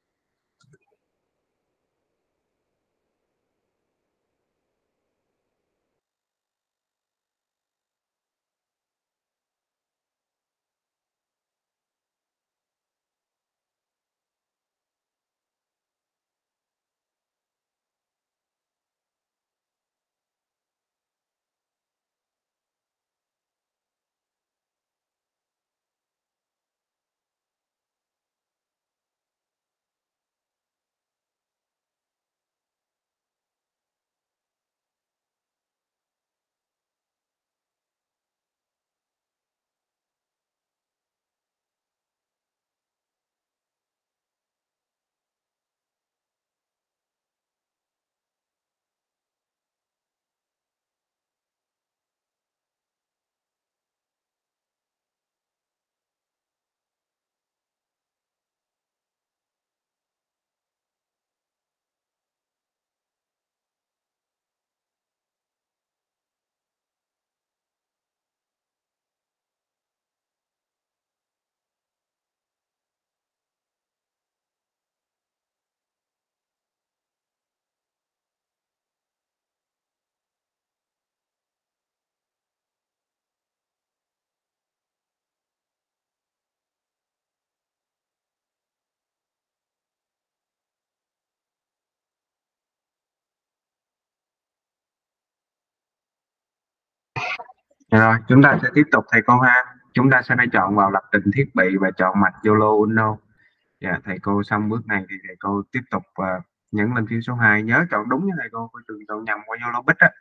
Rồi chúng ta sẽ tiếp tục thầy cô ha. Chúng ta sẽ phải chọn vào lập trình thiết bị và chọn mạch YOLO Uno. Thầy cô xong bước này thì thầy cô tiếp tục nhấn lên phím số 2, nhớ chọn đúng nha thầy cô đừng chọn nhầm qua YOLO bit á.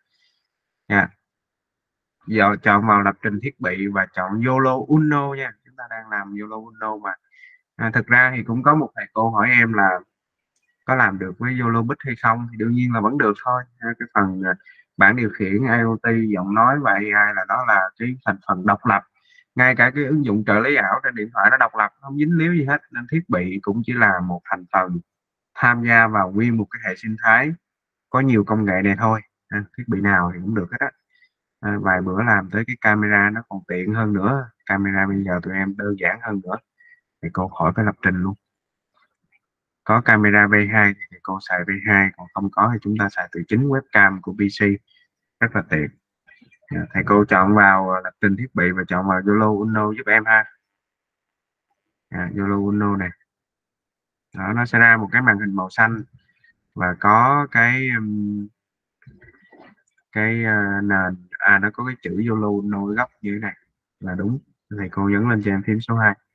Giờ chọn vào lập trình thiết bị và chọn YOLO Uno nha. Chúng ta đang làm YOLO Uno mà. Thực ra thì cũng có một thầy cô hỏi em là có làm được với YOLO bit hay không, thì đương nhiên là vẫn được thôi. Cái phần bảng điều khiển IoT giọng nói và AI là đó là cái thành phần độc lập, ngay cả cái ứng dụng trợ lý ảo trên điện thoại nó độc lập, không dính líu gì hết, nên thiết bị cũng chỉ là một thành phần tham gia vào nguyên một cái hệ sinh thái có nhiều công nghệ này thôi. Thiết bị nào thì cũng được hết á. Vài bữa làm tới cái camera nó còn tiện hơn nữa, camera bây giờ tụi em đơn giản hơn nữa thì cô khỏi phải lập trình luôn. Có camera V2 thì cô xài V2, còn không có thì chúng ta xài từ chính webcam của PC, rất là tiện. Thầy cô chọn vào lập trình thiết bị và chọn vào YOLO Uno giúp em ha. YOLO Uno này đó, nó sẽ ra một cái màn hình màu xanh và có cái nền nó có cái chữ YOLO Uno góc như thế này là đúng. Thầy cô nhấn lên cho em phím số 2.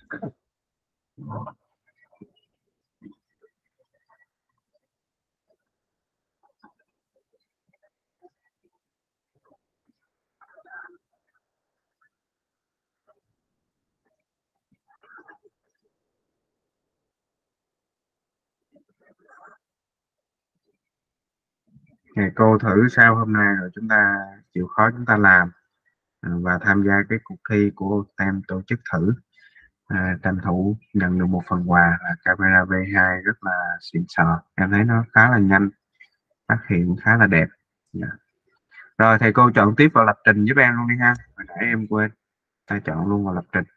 Thầy cô thử sau hôm nay rồi chúng ta chịu khó chúng ta làm và tham gia cái cuộc thi của tem tổ chức thử, tranh thủ nhận được một phần quà là camera V2 rất là xịn sò. Em thấy nó khá là nhanh, phát hiện khá là đẹp. Rồi thầy cô chọn tiếp vào lập trình giúp em luôn đi ha, hồi nãy em quên, ta chọn luôn vào lập trình.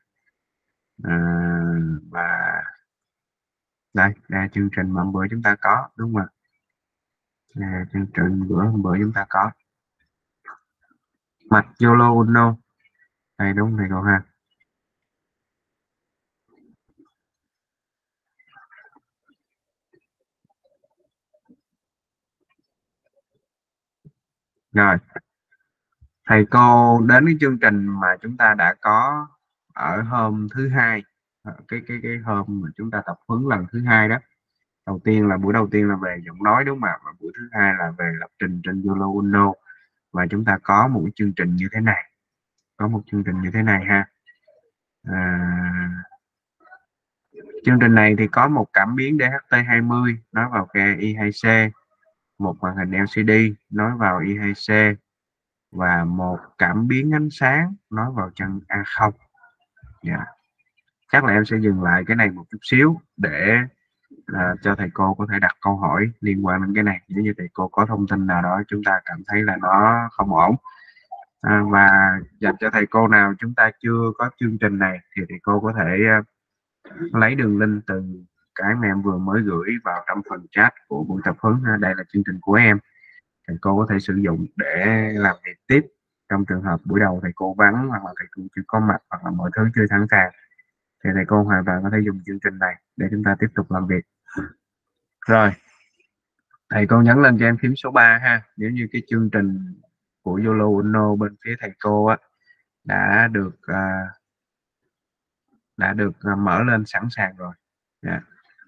Và đây là chương trình mà bữa chúng ta có đúng không ạ? Chương trình bữa chúng ta có mạch YOLO Uno đây, đúng thầy cô ha. Rồi thầy cô đến cái chương trình mà chúng ta đã có ở hôm thứ hai, cái hôm mà chúng ta tập huấn lần thứ hai đó. Buổi đầu tiên là về giọng nói đúng không ạ, và buổi thứ hai là về lập trình trên YOLO Uno, và chúng ta có một chương trình như thế này, ha. Chương trình này thì có một cảm biến DHT20 nối vào ke I2C, một màn hình LCD nối vào I2C và một cảm biến ánh sáng nối vào chân A0. chắc là em sẽ dừng lại cái này một chút xíu để cho thầy cô có thể đặt câu hỏi liên quan đến cái này. Nếu như thầy cô có thông tin nào đó chúng ta cảm thấy là nó không ổn, và dành cho thầy cô nào chúng ta chưa có chương trình này thì thầy cô có thể lấy đường link từ cái mà em vừa mới gửi vào trong phần chat của buổi tập huấn. Đây là chương trình của em, thầy cô có thể sử dụng để làm việc tiếp trong trường hợp buổi đầu thầy cô vắng hoặc là thầy cô chưa có mặt hoặc là mọi thứ chưa sẵn sàng, thì thầy cô hoàn toàn có thể dùng chương trình này để chúng ta tiếp tục làm việc. Rồi, thầy cô nhấn lên cho em phím số 3 ha, nếu như cái chương trình của Zalo Uno bên phía thầy cô á đã được mở lên sẵn sàng rồi. Yeah.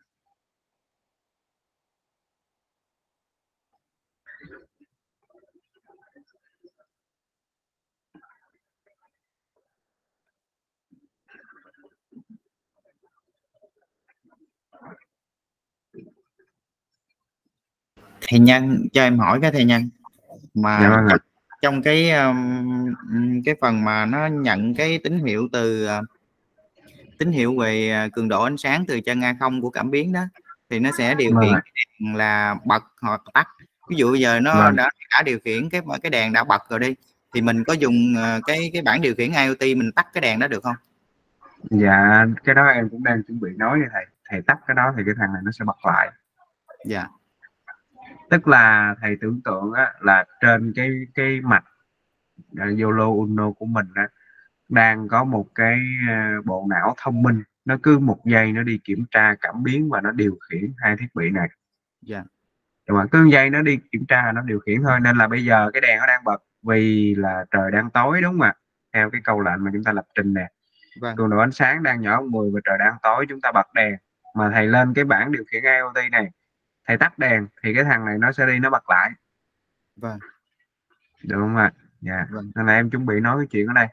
Thầy Nhân cho em hỏi cái thầy Nhân mà Dạ vâng ạ. trong cái phần mà nó nhận cái tín hiệu từ tín hiệu về cường độ ánh sáng từ chân A0 của cảm biến đó, thì nó sẽ điều Vâng khiển ạ. cái đèn là bật hoặc tắt. Ví dụ bây giờ nó Vâng. đã điều khiển cái đèn đã bật rồi đi, thì mình có dùng cái bảng điều khiển IoT mình tắt cái đèn đó được không? Dạ, cái đó em cũng đang chuẩn bị nói với thầy tắt cái đó thì cái thằng này nó sẽ bật lại. Dạ. Tức là thầy tưởng tượng á, là trên cái mặt Zalo Uno của mình á, đang có một cái bộ não thông minh, nó cứ một giây nó đi kiểm tra cảm biến và nó điều khiển hai thiết bị này. Dạ. Nhưng mà cứ giây nó đi kiểm tra nó điều khiển thôi, nên là bây giờ cái đèn nó đang bật vì là trời đang tối, đúng không ạ? Theo cái câu lệnh mà chúng ta lập trình nè. Vâng. Cường độ ánh sáng đang nhỏ 10 và trời đang tối, chúng ta bật đèn, mà thầy lên cái bảng điều khiển IoT này, thầy tắt đèn thì cái thằng này nó sẽ đi nó bật lại. Vâng. Được không ạ? Dạ. Vâng. Nên là em chuẩn bị nói cái chuyện ở đây.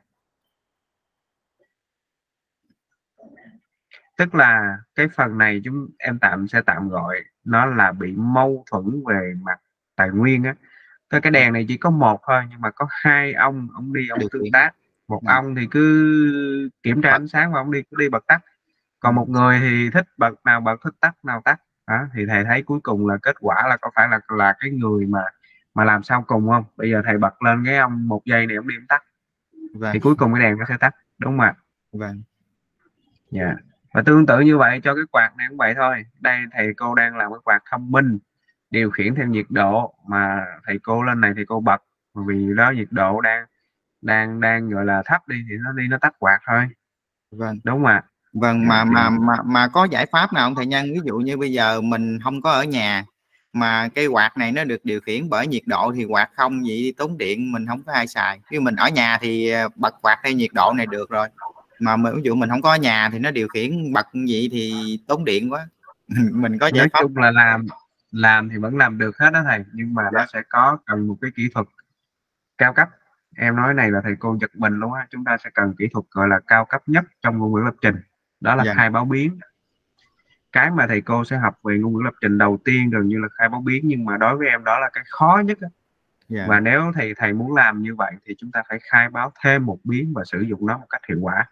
Tức là cái phần này em sẽ tạm gọi nó là bị mâu thuẫn về mặt tài nguyên á. Cái đèn này chỉ có một thôi, nhưng mà có hai ông đi ông tương tác. Một ông thì cứ kiểm tra ánh sáng và ông cứ đi bật tắt, còn một người thì thích bật nào bật, thích tắt nào tắt. Đó, thì thầy thấy cuối cùng là kết quả là có phải là cái người mà làm sau cùng không? Bây giờ thầy bật lên cái ông một giây này ông đi ông tắt, thì cuối cùng cái đèn nó sẽ tắt, đúng không ạ? Vâng. Dạ. Và tương tự như vậy cho cái quạt này cũng vậy thôi. Đây thầy cô đang làm cái quạt thông minh điều khiển theo nhiệt độ, mà thầy cô lên này thầy cô bật, vì đó nhiệt độ đang gọi là thấp đi thì nó đi nó tắt quạt thôi. Vâng. Đúng không ạ? Vâng. Mà có giải pháp nào không thầy Nhân? Ví dụ như bây giờ mình không có ở nhà mà cái quạt này nó được điều khiển bởi nhiệt độ, thì quạt không vậy tốn điện, mình không có ai xài. Khi mình ở nhà thì bật quạt theo nhiệt độ này được rồi, mà ví dụ mình không có ở nhà thì nó điều khiển bật vậy thì tốn điện quá. Mình có giải Nói pháp chung là làm thì vẫn làm được hết đó thầy, nhưng mà nó sẽ có cần một cái kỹ thuật cao cấp. Em nói này là thầy cô giật mình luôn á. Chúng ta sẽ cần kỹ thuật gọi là cao cấp nhất trong ngôn ngữ lập trình, đó là khai báo biến. Cái mà thầy cô sẽ học về ngôn ngữ lập trình đầu tiên gần như là khai báo biến, nhưng mà đối với em đó là cái khó nhất đó. Và nếu thầy muốn làm như vậy thì chúng ta phải khai báo thêm một biến và sử dụng nó một cách hiệu quả.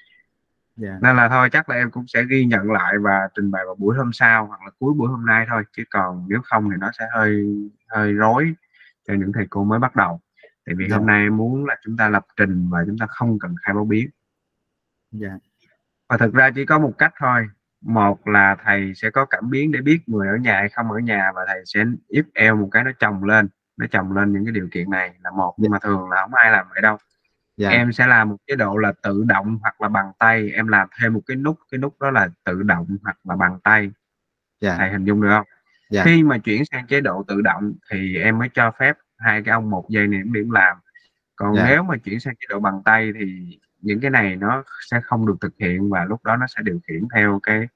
Nên là thôi, chắc là em cũng sẽ ghi nhận lại và trình bày vào buổi hôm sau hoặc là cuối buổi hôm nay thôi, chứ còn nếu không thì nó sẽ hơi rối cho những thầy cô mới bắt đầu. Tại vì hôm nay em muốn là chúng ta lập trình và chúng ta không cần khai báo biến. Và thực ra chỉ có một cách thôi. Một là thầy sẽ có cảm biến để biết người ở nhà hay không ở nhà, và thầy sẽ if một cái nó chồng lên những cái điều kiện này là một. Nhưng mà thường là không ai làm vậy đâu. Em sẽ làm một chế độ là tự động hoặc là bằng tay. Em làm thêm một cái nút đó là tự động hoặc là bằng tay. Thầy hình dung được không? Khi mà chuyển sang chế độ tự động thì em mới cho phép hai cái ông một giây này điểm làm. Còn nếu mà chuyển sang chế độ bằng tay thì những cái này nó sẽ không được thực hiện, và lúc đó nó sẽ điều khiển theo cái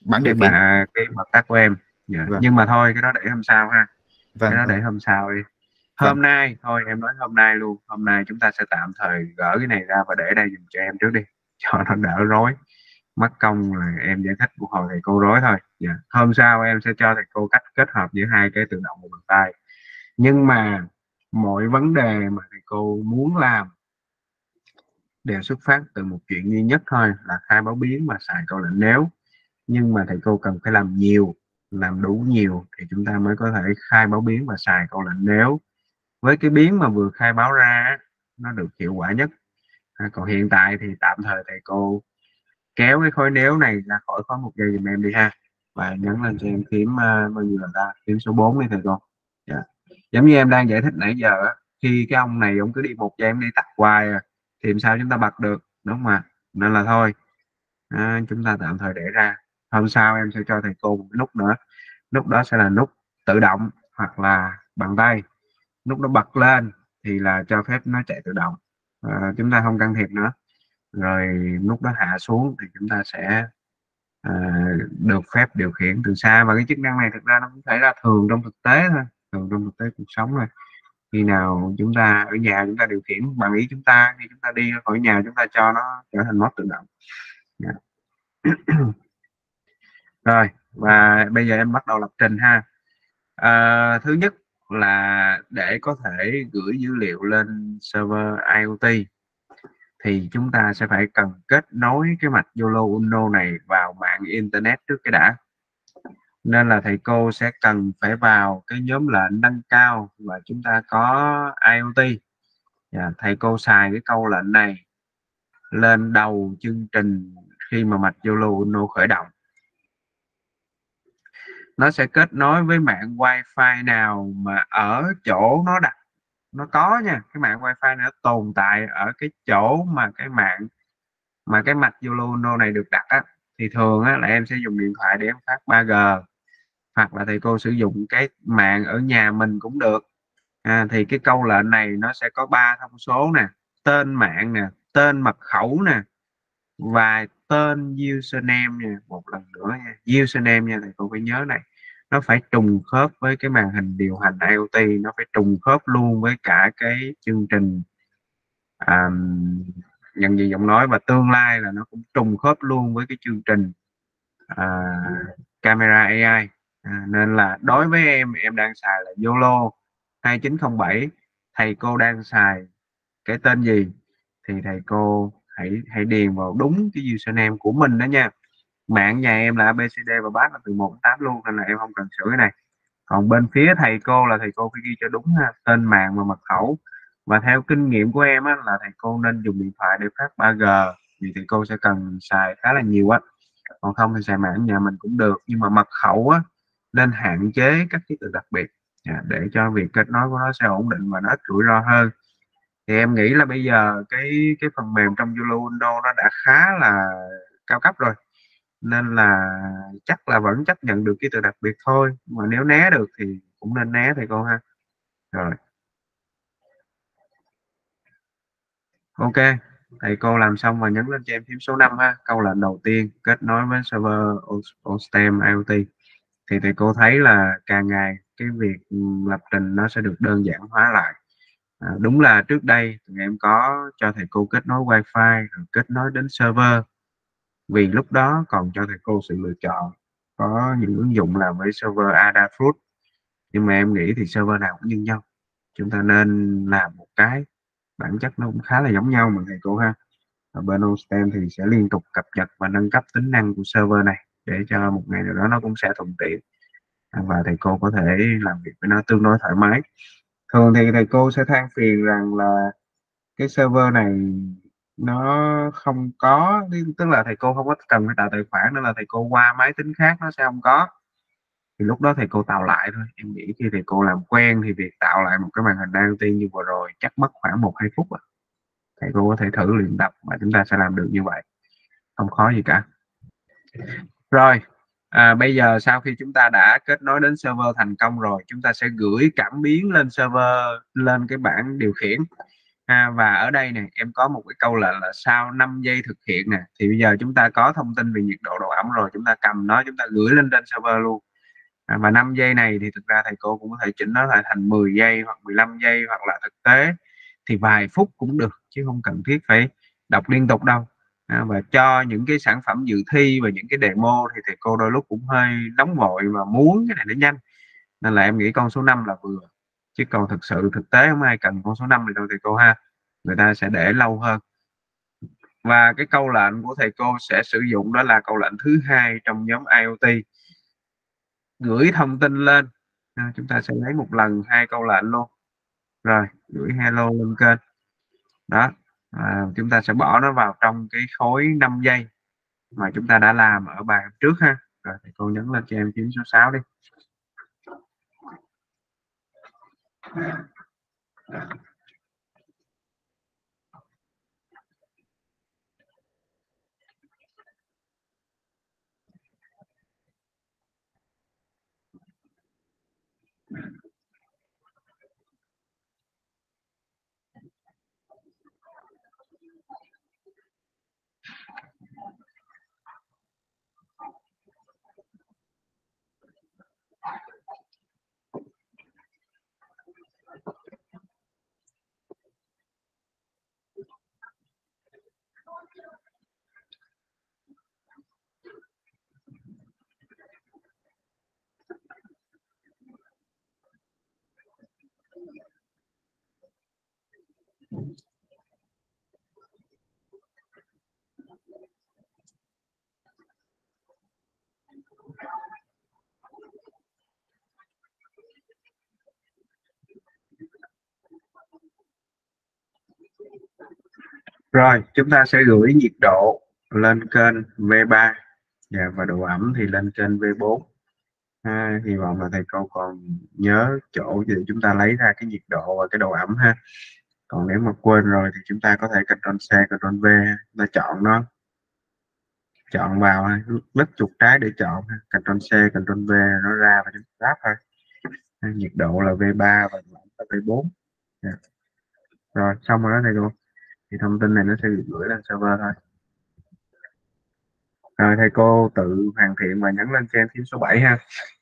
bật tắt của em. Nhưng mà thôi, cái đó để hôm sau ha. Cái đó để hôm sau đi. Hôm nay thôi, em nói hôm nay luôn. Hôm nay chúng ta sẽ tạm thời gỡ cái này ra và để đây dùm cho em trước đi, cho nó đỡ rối. Mất công là em giải thích một hồi thầy cô rối thôi. Hôm sau em sẽ cho thầy cô cách kết hợp giữa hai cái tự động và bằng tay. Nhưng mà mọi vấn đề mà thầy cô muốn làm đều xuất phát từ một chuyện duy nhất thôi là khai báo biến và xài câu lệnh nếu. Nhưng mà thầy cô cần phải làm nhiều, làm đủ nhiều thì chúng ta mới có thể khai báo biến và xài câu lệnh nếu với cái biến mà vừa khai báo ra nó được hiệu quả nhất. Còn hiện tại thì tạm thời thầy cô kéo cái khối nếu này ra khỏi khối 1 giây giùm em đi ha, và nhấn lên cho em phím bao nhiêu là ta, phím số 4 đi thầy cô. Giống như em đang giải thích nãy giờ á, khi cái ông này ông cứ đi 1 giây em đi tắt hoài thì làm sao chúng ta bật được, đúng không ạ? Nên là thôi chúng ta tạm thời để ra, hôm sau em sẽ cho thầy cô một cái nút nữa, nút đó sẽ là nút tự động hoặc là bằng tay. Nút nó bật lên thì là cho phép nó chạy tự động, chúng ta không can thiệp nữa. Rồi nút đó hạ xuống thì chúng ta sẽ được phép điều khiển từ xa. Và cái chức năng này thực ra nó cũng xảy ra thường trong thực tế thôi, thường trong thực tế cuộc sống thôi. Khi nào chúng ta ở nhà chúng ta điều khiển bằng ý chúng ta, khi chúng ta đi khỏi nhà chúng ta cho nó trở thành mode tự động. Rồi, và bây giờ em bắt đầu lập trình ha. Thứ nhất là để có thể gửi dữ liệu lên server IoT thì chúng ta sẽ phải cần kết nối cái mạch YOLO Uno này vào mạng internet trước cái đã. Nên là thầy cô sẽ cần phải vào cái nhóm lệnh nâng cao và chúng ta có IoT. Thầy cô xài cái câu lệnh này lên đầu chương trình khi mà mạch YOLO Uno khởi động. Nó sẽ kết nối với mạng Wi-Fi nào mà ở chỗ nó đặt, nó có nha, cái mạng Wi-Fi nó tồn tại ở cái chỗ mà cái mạch YOLO Uno này được đặt á, thì thường á là em sẽ dùng điện thoại để em phát 3G, hoặc là thầy cô sử dụng cái mạng ở nhà mình cũng được. Thì cái câu lệnh này nó sẽ có 3 thông số nè, tên mạng nè, tên mật khẩu nè, và tên username nha. Một lần nữa nha, username nha, thầy cô phải nhớ này, nó phải trùng khớp với cái màn hình điều hành IoT, nó phải trùng khớp luôn với cả cái chương trình nhận diện giọng nói, và tương lai là nó cũng trùng khớp luôn với cái chương trình camera AI. Nên là đối với em đang xài là YOLO 2907, thầy cô đang xài cái tên gì thì thầy cô hãy điền vào đúng cái username của mình đó nha. Mạng nhà em là ABCD và pass là từ 1 đến 8 luôn, nên là em không cần sửa cái này. Còn bên phía thầy cô là thầy cô phải ghi cho đúng ha, tên mạng và mật khẩu. Và theo kinh nghiệm của em á, là thầy cô nên dùng điện thoại để phát 3G, vì thầy cô sẽ cần xài khá là nhiều á. Còn không thì xài mạng nhà mình cũng được, nhưng mà mật khẩu á nên hạn chế các ký tự đặc biệt để cho việc kết nối của nó sẽ ổn định và nó ít rủi ro hơn. Thì em nghĩ là bây giờ cái phần mềm trong YOLO Uno nó đã khá là cao cấp rồi, nên là chắc là vẫn chấp nhận được ký tự đặc biệt thôi, mà nếu né được thì cũng nên né thầy cô ha. Rồi, ok, thầy cô làm xong và nhấn lên cho em phím số 5 ha. Câu lệnh đầu tiên kết nối với server OSTEM IoT. Thì thầy cô thấy là càng ngày cái việc lập trình nó sẽ được đơn giản hóa lại. Đúng là trước đây tụi em có cho thầy cô kết nối Wi-Fi rồi kết nối đến server, vì lúc đó còn cho thầy cô sự lựa chọn, có những ứng dụng làm với server Adafruit, nhưng mà em nghĩ thì server nào cũng như nhau, chúng ta nên làm một cái bản chất nó cũng khá là giống nhau mà thầy cô ha. Và bên OSTEM thì sẽ liên tục cập nhật và nâng cấp tính năng của server này để cho một ngày nào đó nó cũng sẽ thuận tiện và thầy cô có thể làm việc với nó tương đối thoải mái. Thường thì thầy cô sẽ than phiền rằng là cái server này nó không có, tức là thầy cô không có cần phải tạo tài khoản, nên là thầy cô qua máy tính khác nó sẽ không có, thì lúc đó thầy cô tạo lại thôi. Em nghĩ khi thầy cô làm quen thì việc tạo lại một cái màn hình IoT như vừa rồi chắc mất khoảng 1-2 phút à. Thầy cô có thể thử luyện tập và chúng ta sẽ làm được như vậy, không khó gì cả. Rồi, bây giờ sau khi chúng ta đã kết nối đến server thành công rồi, chúng ta sẽ gửi cảm biến lên server, lên cái bảng điều khiển. Và ở đây nè, em có một cái câu lệnh là sau 5 giây thực hiện nè, thì bây giờ chúng ta có thông tin về nhiệt độ, độ ẩm rồi, chúng ta cầm nó, chúng ta gửi lên trên server luôn. Và 5 giây này thì thực ra thầy cô cũng có thể chỉnh nó lại thành 10 giây hoặc 15 giây, hoặc là thực tế thì vài phút cũng được, chứ không cần thiết phải đọc liên tục đâu. Và cho những cái sản phẩm dự thi và những cái demo thì thầy cô đôi lúc cũng hơi nóng vội và muốn cái này để nhanh, nên là em nghĩ con số 5 là vừa, chứ còn thực tế không ai cần con số 5 này đâu thầy cô ha, người ta sẽ để lâu hơn. Và cái câu lệnh của thầy cô sẽ sử dụng đó là câu lệnh thứ hai trong nhóm IoT, gửi thông tin lên. Chúng ta sẽ lấy một lần hai câu lệnh luôn. Rồi gửi hello lên kênh đó. Chúng ta sẽ bỏ nó vào trong cái khối 5 giây mà chúng ta đã làm ở bài trước ha. Rồi thầy cô nhấn lên cho em phím số 6 đi. Rồi chúng ta sẽ gửi nhiệt độ lên kênh V3 và độ ẩm thì lên kênh V4. Hy vọng là thầy cô còn nhớ chỗ để chúng ta lấy ra cái nhiệt độ và cái độ ẩm ha. Còn nếu mà quên rồi thì chúng ta có thể Ctrl C, Ctrl V, ta chọn nó, chọn vào, lít chuột trái để chọn, Ctrl C, Ctrl V nó ra và chúng ta thôi. Nhiệt độ là V3 và độ ẩm là V4. Rồi xong rồi đó thầy cô. Thì thông tin này nó sẽ được gửi lên server thôi. Rồi thầy cô tự hoàn thiện và nhấn lên cho em phím số 7 ha.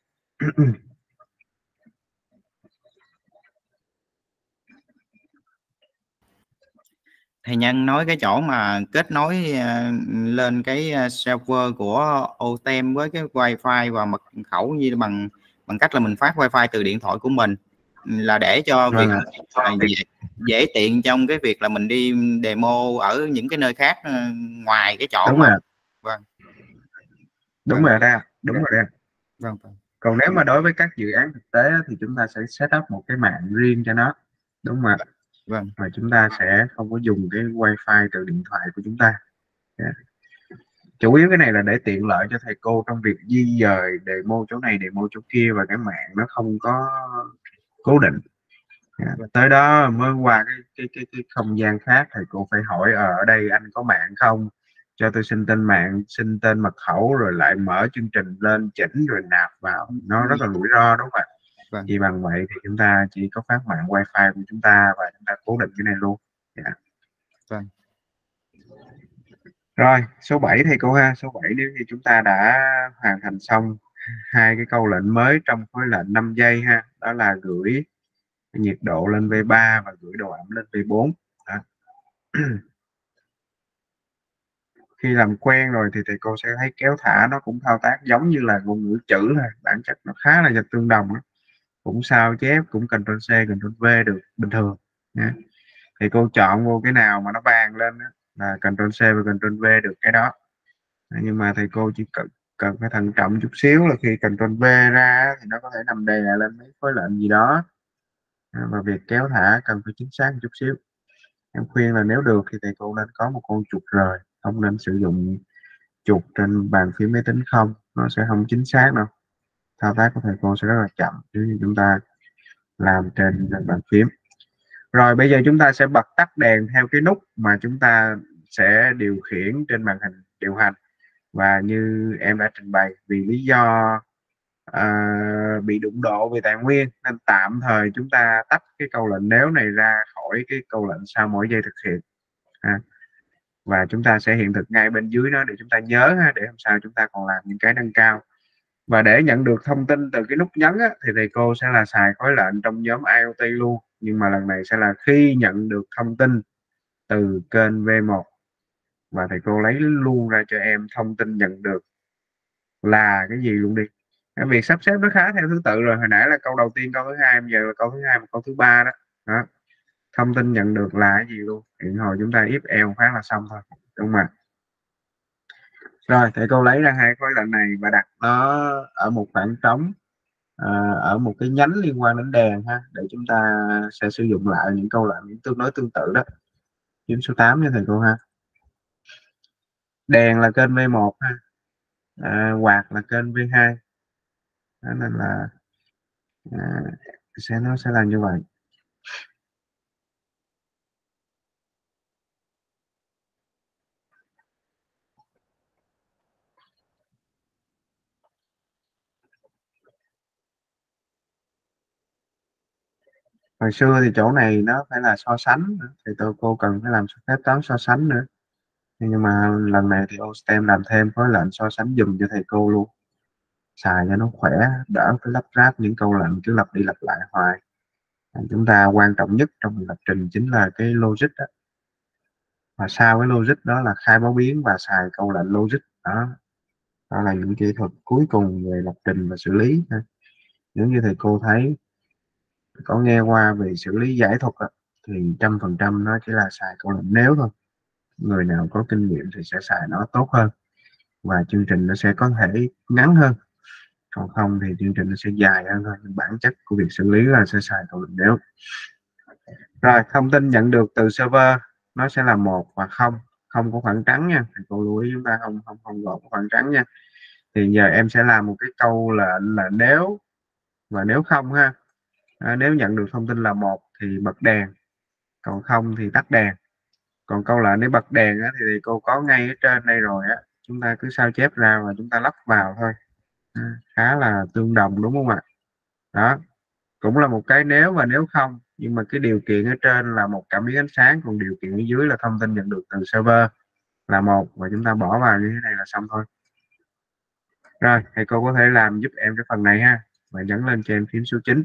Thầy Nhân nói cái chỗ mà kết nối lên cái server của OTEM với cái wifi và mật khẩu như bằng cách là mình phát wifi từ điện thoại của mình, là để cho việc dễ tiện trong cái việc là mình đi demo ở những cái nơi khác ngoài cái chỗ. Đúng mà rồi. Vâng. Đúng rồi đó, đúng rồi đó. Vâng. Còn nếu mà đối với các dự án thực tế thì chúng ta sẽ set up một cái mạng riêng cho nó, đúng không ạ? Vâng. Và chúng ta sẽ không có dùng cái wifi từ điện thoại của chúng ta. Chủ yếu cái này là để tiện lợi cho thầy cô trong việc di dời demo chỗ này, demo chỗ kia, và cái mạng nó không có cố định. Tới đó mới qua cái không gian khác, thầy cô phải hỏi ở đây anh có mạng không, cho tôi xin tên mạng, xin tên mật khẩu, rồi lại mở chương trình lên chỉnh rồi nạp vào, nó rất là rủi ro, đúng không ạ? Vâng. Thì bằng vậy thì chúng ta chỉ có phát mạng wifi của chúng ta và chúng ta cố định cái này luôn. Vâng. Rồi số 7 thầy cô ha. Số 7 nếu như chúng ta đã hoàn thành xong hai cái câu lệnh mới trong khối lệnh 5 giây ha, đó là gửi nhiệt độ lên V3 và gửi độ ẩm lên V4. Khi làm quen rồi thì thầy cô sẽ thấy kéo thả nó cũng thao tác giống như là ngôn ngữ chữ thôi, bản chất nó khá là tương đồng đó. Cũng sao chép, cũng Ctrl C, Ctrl V được bình thường nha. Thì cô chọn vô cái nào mà nó vàng lên đó, là Ctrl C và Ctrl V được cái đó. Nhưng mà thầy cô chỉ cần phải thận trọng chút xíu là khi Ctrl V ra thì nó có thể nằm đè lên mấy khối lệnh gì đó, và việc kéo thả cần phải chính xác một chút xíu. Em khuyên là nếu được thì thầy cô nên có một con chuột rời, không nên sử dụng chuột trên bàn phím máy tính không, nó sẽ không chính xác đâu. Thao tác của thầy cô sẽ rất là chậm nếu như chúng ta làm trên bàn phím. Rồi bây giờ chúng ta sẽ bật tắt đèn theo cái nút mà chúng ta sẽ điều khiển trên màn hình điều hành. Và như em đã trình bày, vì lý do bị đụng độ về tài nguyên nên tạm thời chúng ta tách cái câu lệnh nếu này ra khỏi cái câu lệnh sau mỗi giây thực hiện. Và chúng ta sẽ hiện thực ngay bên dưới nó để chúng ta nhớ để hôm sau chúng ta còn làm những cái nâng cao. Và để nhận được thông tin từ cái nút nhấn thì thầy cô sẽ là xài khối lệnh trong nhóm IoT luôn, nhưng mà lần này sẽ là khi nhận được thông tin từ kênh V1, và thầy cô lấy luôn ra cho em thông tin nhận được là cái gì luôn đi. Cái việc sắp xếp nó khá theo thứ tự rồi, hồi nãy là câu đầu tiên, câu thứ hai, bây giờ là câu thứ hai và câu thứ ba đó. Thông tin nhận được là cái gì luôn, hiện hồi chúng ta if else phát là xong thôi. đúng không ạ? Rồi thầy cô lấy ra hai khối lệnh này và đặt nó ở một khoảng trống, ở một cái nhánh liên quan đến đèn ha, để chúng ta sẽ sử dụng lại những câu lệnh tương đối tương tự đó. Phím số 8 nha thầy cô ha. Đèn là kênh V1 ha, quạt là kênh V2, đó nên là à, nó sẽ là như vậy. Hồi xưa thì chỗ này nó phải là so sánh nữa, thì cô cần phải làm phép toán so sánh nữa, nhưng mà lần này thì OSTEM làm thêm khối lệnh so sánh dùm cho thầy cô luôn, xài cho nó khỏe, đỡ phải lắp ráp những câu lệnh cứ lặp đi lặp lại hoài. Chúng ta quan trọng nhất trong lập trình chính là cái logic đó, và sau cái logic đó là khai báo biến và xài câu lệnh logic đó. Đó là những kỹ thuật cuối cùng về lập trình và xử lý. Nếu như thầy cô thấy có nghe qua về xử lý giải thuật đó, thì 100% nó chỉ là xài câu lệnh nếu thôi. Người nào có kinh nghiệm thì sẽ xài nó tốt hơn, và chương trình nó sẽ có thể ngắn hơn, còn không thì chương trình nó sẽ dài hơn thôi. Nhưng bản chất của việc xử lý là sẽ xài câu lệnh nếu. Rồi thông tin nhận được từ server nó sẽ là 1 và 0, không có khoảng trắng nha, thầy cô lưu ý chúng ta không gộp khoảng trắng nha. Thì giờ em sẽ làm một cái câu lệnh là nếu và nếu không ha. Nếu nhận được thông tin là 1 thì bật đèn, còn không thì tắt đèn. Còn câu lệnh để bật đèn á, thì cô có ngay ở trên đây rồi á, chúng ta cứ sao chép ra và chúng ta lắp vào thôi. Khá là tương đồng đúng không ạ? Đó cũng là một cái nếu và nếu không, nhưng mà cái điều kiện ở trên là một cảm biến ánh sáng, còn điều kiện ở dưới là thông tin nhận được từ server là 1, và chúng ta bỏ vào như thế này là xong thôi. Rồi thầy cô có thể làm giúp em cái phần này ha, và nhấn lên cho em phím số 9.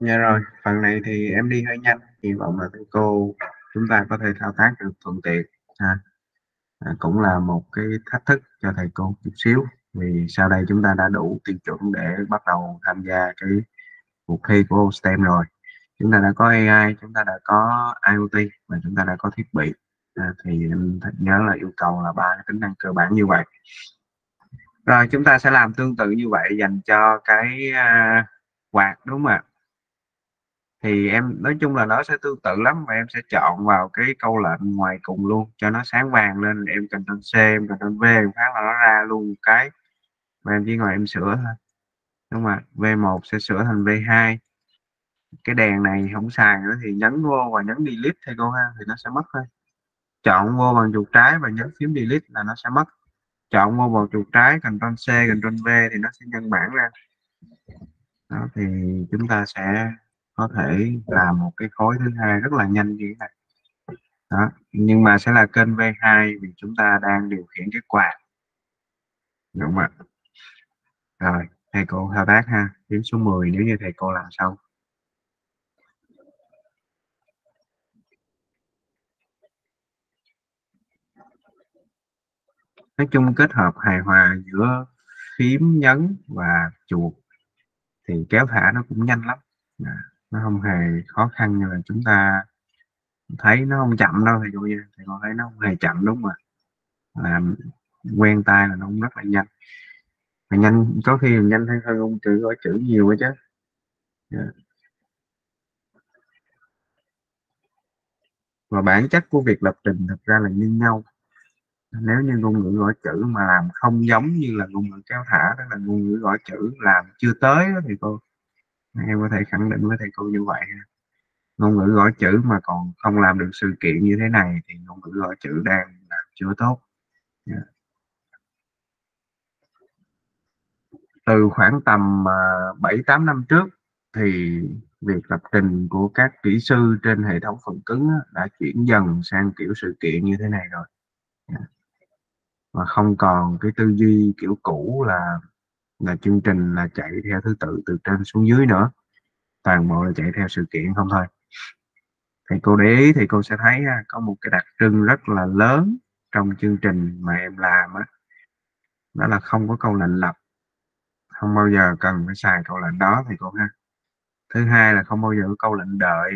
Dạ rồi, phần này thì em đi hơi nhanh, hy vọng là thầy cô chúng ta có thể thao tác được thuận tiện ha. Cũng là một cái thách thức cho thầy cô chút xíu, vì sau đây chúng ta đã đủ tiêu chuẩn để bắt đầu tham gia cái cuộc thi của STEM rồi. Chúng ta đã có AI, chúng ta đã có IoT và chúng ta đã có thiết bị. Thì em nhớ là yêu cầu là 3 cái tính năng cơ bản như vậy. Rồi chúng ta sẽ làm tương tự như vậy dành cho cái quạt, đúng không ạ? Thì em nói chung là nó sẽ tương tự lắm, và em sẽ chọn vào cái câu lệnh ngoài cùng luôn cho nó sáng vàng lên. Em Ctrl C, em Ctrl V, em phát là nó ra luôn một cái, và em chỉ ngồi em sửa thôi, đúng không ạ? V1 sẽ sửa thành V2. Cái đèn này không xài nữa thì nhấn vô và nhấn delete thôi cô ha, thì nó sẽ mất thôi. Chọn vô bằng chuột trái và nhấn phím delete là nó sẽ mất. Chọn vô bằng chuột trái Ctrl C, Ctrl V thì nó sẽ nhân bản ra. Đó, thì chúng ta sẽ có thể làm một cái khối thứ hai rất là nhanh như thế này. Đó, nhưng mà sẽ là kênh V2 vì chúng ta đang điều khiển cái quạt, đúng không ạ? Rồi thầy cô thao tác ha, phím số 10 nếu như thầy cô làm xong. Nói chung kết hợp hài hòa giữa phím nhấn và chuột thì kéo thả nó cũng nhanh lắm. Nó không hề khó khăn như là chúng ta thấy, nó không chậm đâu thầy cô nha. Thầy cô thấy nó không hề chậm, đúng mà làm quen tay là nó cũng rất là nhanh. Mà nhanh, có khi nhanh hơn ông chữ gõ chữ nhiều quá chứ. Và bản chất của việc lập trình thực ra là như nhau. Nếu như ngôn ngữ gõ chữ mà làm không giống như là ngôn ngữ kéo thả, tức là ngôn ngữ gõ chữ làm chưa tới đó, thì cô em có thể khẳng định với thầy cô như vậy. Ngôn ngữ gõ chữ mà còn không làm được sự kiện như thế này thì ngôn ngữ gõ chữ đang làm chưa tốt. Từ khoảng tầm 7-8 năm trước thì việc lập trình của các kỹ sư trên hệ thống phần cứng đã chuyển dần sang kiểu sự kiện như thế này rồi, và không còn cái tư duy kiểu cũ là chương trình là chạy theo thứ tự từ trên xuống dưới nữa, toàn bộ là chạy theo sự kiện không thôi. Thì cô để ý thì cô sẽ thấy có một cái đặc trưng rất là lớn trong chương trình mà em làm đó là không có câu lệnh lập, không bao giờ cần phải xài câu lệnh đó thì cô ha. Thứ hai là không bao giờ có câu lệnh đợi.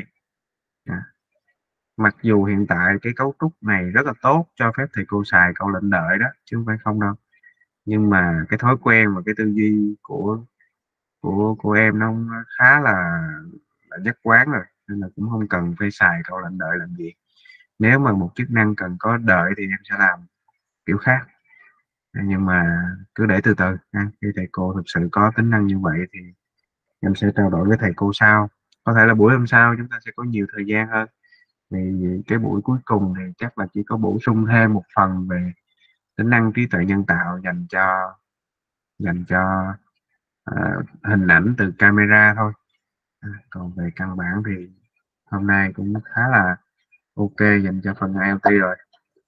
Mặc dù hiện tại cái cấu trúc này rất là tốt, cho phép thầy cô xài câu lệnh đợi đó chứ không phải không đâu, nhưng mà cái thói quen và cái tư duy của em nó khá là nhất quán rồi, nên là cũng không cần phải xài câu lệnh đợi làm gì. Nếu mà một chức năng cần có đợi thì em sẽ làm kiểu khác, nhưng mà cứ để từ từ ha. Khi thầy cô thực sự có tính năng như vậy thì em sẽ trao đổi với thầy cô sau. Có thể là buổi hôm sau chúng ta sẽ có nhiều thời gian hơn, thì cái buổi cuối cùng thì chắc là chỉ có bổ sung thêm một phần về tính năng trí tuệ nhân tạo dành cho hình ảnh từ camera thôi. Còn về căn bản thì hôm nay cũng khá là ok dành cho phần IoT rồi.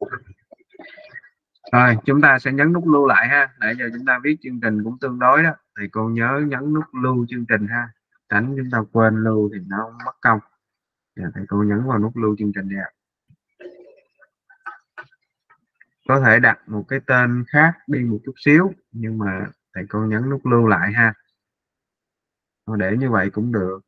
Rồi chúng ta sẽ nhấn nút lưu lại ha. Nãy giờ chúng ta viết chương trình cũng tương đối đó, thì cô nhớ nhấn nút lưu chương trình ha, tránh chúng ta quên lưu thì nó mất công. Thì cô nhấn vào nút lưu chương trình đi ạ. Có thể đặt một cái tên khác đi một chút xíu, nhưng mà thầy cô nhấn nút lưu lại ha. Để như vậy cũng được.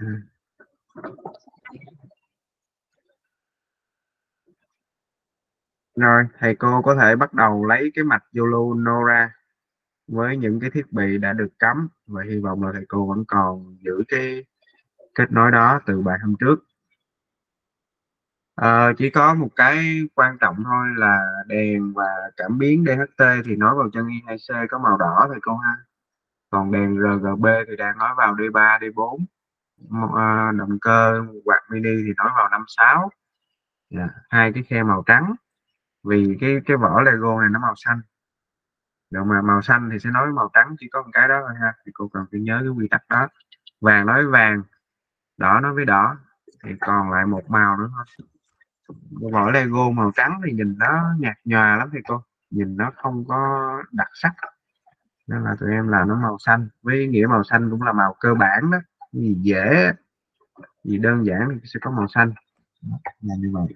Rồi thầy cô có thể bắt đầu lấy cái mạch Zalo Nora với những cái thiết bị đã được cắm, và hy vọng là thầy cô vẫn còn giữ cái kết nối đó từ bài hôm trước. Chỉ có một cái quan trọng thôi là đèn và cảm biến DHT thì nối vào chân I2C có màu đỏ thầy cô ha. Còn đèn RGB thì đang nói vào D3, D4. Động cơ quạt mini thì nói vào 56. Hai cái khe màu trắng vì cái vỏ Lego này nó màu xanh. Rồi mà màu xanh thì sẽ nói màu trắng, chỉ có một cái đó thôi ha, thì cô cần phải nhớ cái quy tắc đó. Vàng nói với vàng, đỏ nói với đỏ, thì còn lại một màu nữa thôi. Vỏ Lego màu trắng thì nhìn nó nhạt nhòa lắm thì cô, nhìn nó không có đặc sắc, nên là tụi em làm nó màu xanh, với nghĩa màu xanh cũng là màu cơ bản đó. gì dễ, gì đơn giản thì sẽ có màu xanh là như vậy.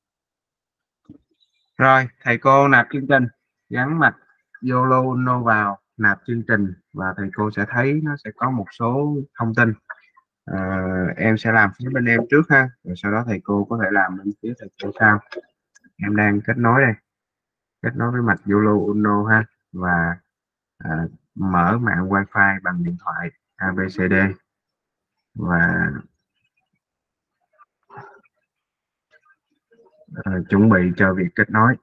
Rồi thầy cô nạp chương trình, gắn mạch YOLO Uno vào, nạp chương trình và thầy cô sẽ thấy nó sẽ có một số thông tin. Em sẽ làm phía bên em trước ha, rồi sau đó thầy cô có thể làm bên phía thầy cô sau. Em đang kết nối đây, kết nối với mạch YOLO Uno ha, và mở mạng wifi bằng điện thoại ABCD và chuẩn bị cho việc kết nối.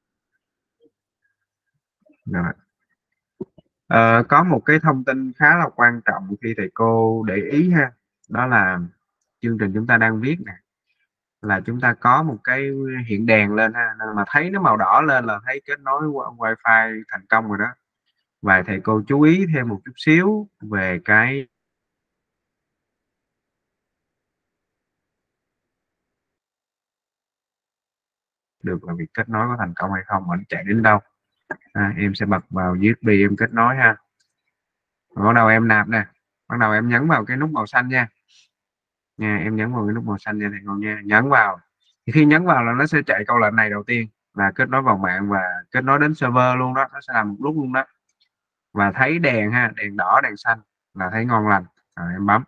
Rồi. Có một cái thông tin khá là quan trọng khi thầy cô để ý ha, đó là chương trình chúng ta đang viết nè, là chúng ta có một cái hiện đèn lên ha, mà thấy nó màu đỏ lên là thấy kết nối wifi thành công rồi đó. Và thầy cô chú ý thêm một chút xíu về cái được là việc kết nối có thành công hay không, mà nó chạy đến đâu. Em sẽ bật vào USB em kết nối ha. Bắt đầu em nạp nè, bắt đầu em nhấn vào cái nút màu xanh nha. Em nhấn vào cái nút màu xanh nha thầy cô nha, nhấn vào. Thì khi nhấn vào là nó sẽ chạy câu lệnh này đầu tiên là kết nối vào mạng và kết nối đến server luôn đó, nó sẽ làm một lúc luôn đó. Và thấy đèn ha, đèn đỏ đèn xanh là thấy ngon lành. Rồi em bấm.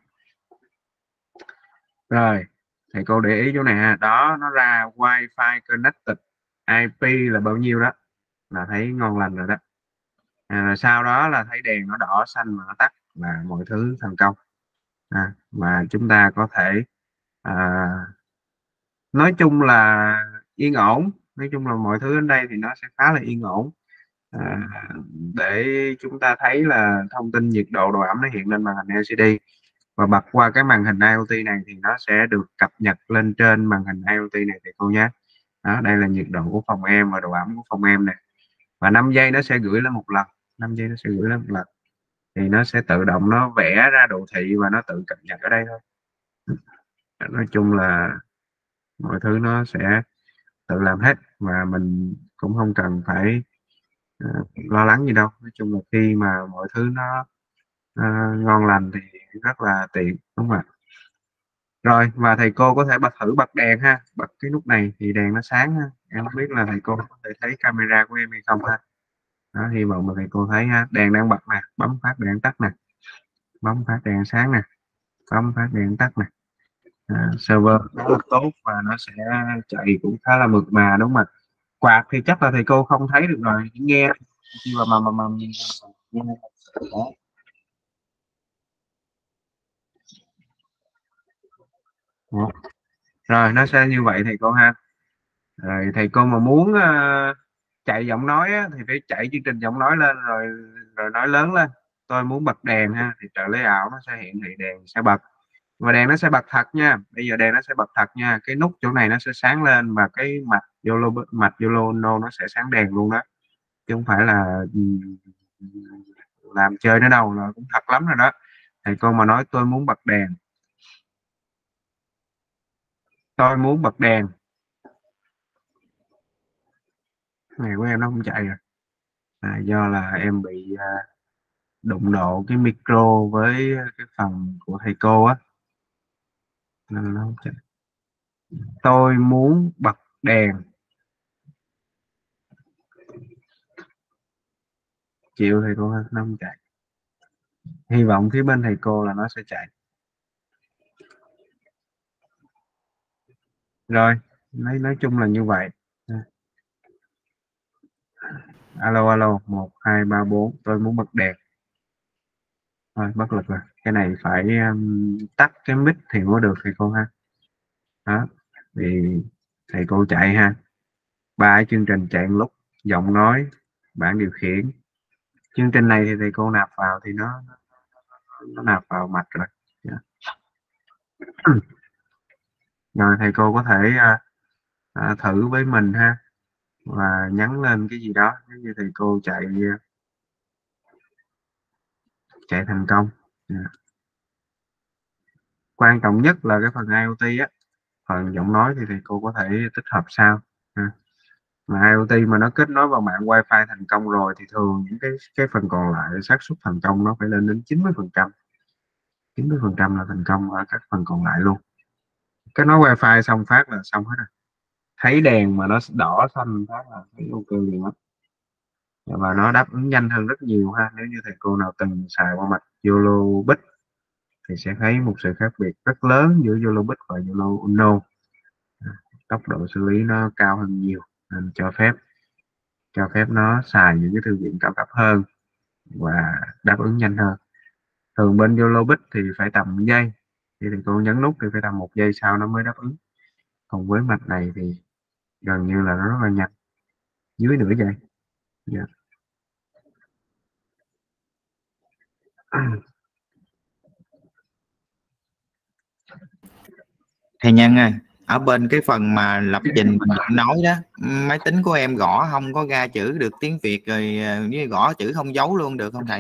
Rồi thầy cô để ý chỗ này ha, đó nó ra Wi-Fi connected IP là bao nhiêu đó, là thấy ngon lành rồi đó. Rồi sau đó là thấy đèn nó đỏ xanh mà nó tắt là mọi thứ thành công. Mà chúng ta có thể nói chung là yên ổn, nói chung là mọi thứ đến đây thì nó sẽ khá là yên ổn. Để chúng ta thấy là thông tin nhiệt độ độ ẩm nó hiện lên màn hình LCD và bật qua cái màn hình IoT này thì nó sẽ được cập nhật lên trên màn hình IoT này thầy cô nhé. Đó, đây là nhiệt độ của phòng em và độ ẩm của phòng em này, và 5 giây nó sẽ gửi lên một lần, 5 giây nó sẽ gửi lên một lần thì nó sẽ tự động nó vẽ ra đồ thị và nó tự cập nhật ở đây thôi. Nói chung là mọi thứ nó sẽ tự làm hết và mình cũng không cần phải lo lắng gì đâu. Nói chung là khi mà mọi thứ nó ngon lành thì rất là tiện, đúng không ạ? Rồi, và thầy cô có thể thử bật đèn ha, bật cái nút này thì đèn nó sáng ha. Em không biết là thầy cô có thể thấy camera của em hay không ha. Đó, hy vọng mà thầy cô thấy ha, đèn đang bật nè, bấm phát đèn tắt nè, bấm phát đèn sáng nè, bấm phát đèn tắt nè. Server rất là tốt và nó sẽ chạy cũng khá là mượt mà, đúng không ạ? Quạt thì chắc là thầy cô không thấy được rồi, nghe mà rồi nó sẽ như vậy thầy cô ha. Rồi thầy cô mà muốn chạy giọng nói á, thì phải chạy chương trình giọng nói lên rồi rồi nói lớn lên, tôi muốn bật đèn ha, thì trợ lý ảo nó sẽ hiển thị đèn sẽ bật, và đèn nó sẽ bật thật nha. Bây giờ đèn nó sẽ bật thật nha, cái nút chỗ này nó sẽ sáng lên và cái mạch YOLO Uno nó sẽ sáng đèn luôn đó, chứ không phải là làm chơi nữa đâu, là cũng thật lắm rồi đó. Thầy cô mà nói tôi muốn bật đèn, tôi muốn bật đèn, này của em nó không chạy rồi. Do là em bị đụng độ cái micro với cái phần của thầy cô á nên nó không chạy. Tôi muốn bật đèn, chịu thầy cô ha, nó không chạy. Hy vọng phía bên thầy cô là nó sẽ chạy. Rồi nói chung là như vậy. Alo alo 1 2 3 4, tôi muốn bật đèn. Thôi bất lực rồi, cái này phải tắt cái mic thì mới được thầy cô ha. Đó thì thầy cô chạy ha, 3 chương trình chạy một lúc, giọng nói, bảng điều khiển. Chương trình này thì thầy cô nạp vào thì nó nạp vào mạch rồi. Rồi thầy cô có thể thử với mình ha, và nhắn lên cái gì đó giống như thầy cô chạy thành công. Quan trọng nhất là cái phần IoT á, phần giọng nói thì thầy cô có thể tích hợp sau. Mà IoT mà nó kết nối vào mạng wifi thành công rồi thì thường những cái phần còn lại xác suất thành công nó phải lên đến 90%. 90% là thành công ở các phần còn lại luôn. Cái nói wifi xong phát là xong hết rồi, thấy đèn mà nó đỏ xanh phát là thấy ok liền á. Và nó đáp ứng nhanh hơn rất nhiều ha. Nếu như thầy cô nào từng xài qua mạch Zalo Bích thì sẽ thấy một sự khác biệt rất lớn giữa Zalo Bích và Zalo Uno. Tốc độ xử lý nó cao hơn nhiều nên cho phép nó xài những cái thư viện cao cấp hơn và đáp ứng nhanh hơn. Thường bên Zalo Bích thì phải tầm giây, thì cô nhấn nút thì phải tầm 1 giây sau nó mới đáp ứng, còn với mạch này thì gần như là nó rất là nhanh, dưới nửa giây. Yeah. Thầy Nhân ơi, ở bên cái phần mà lập trình mình định nói đó, máy tính của em gõ không có ra chữ được tiếng Việt rồi, như gõ chữ không dấu luôn được không thầy?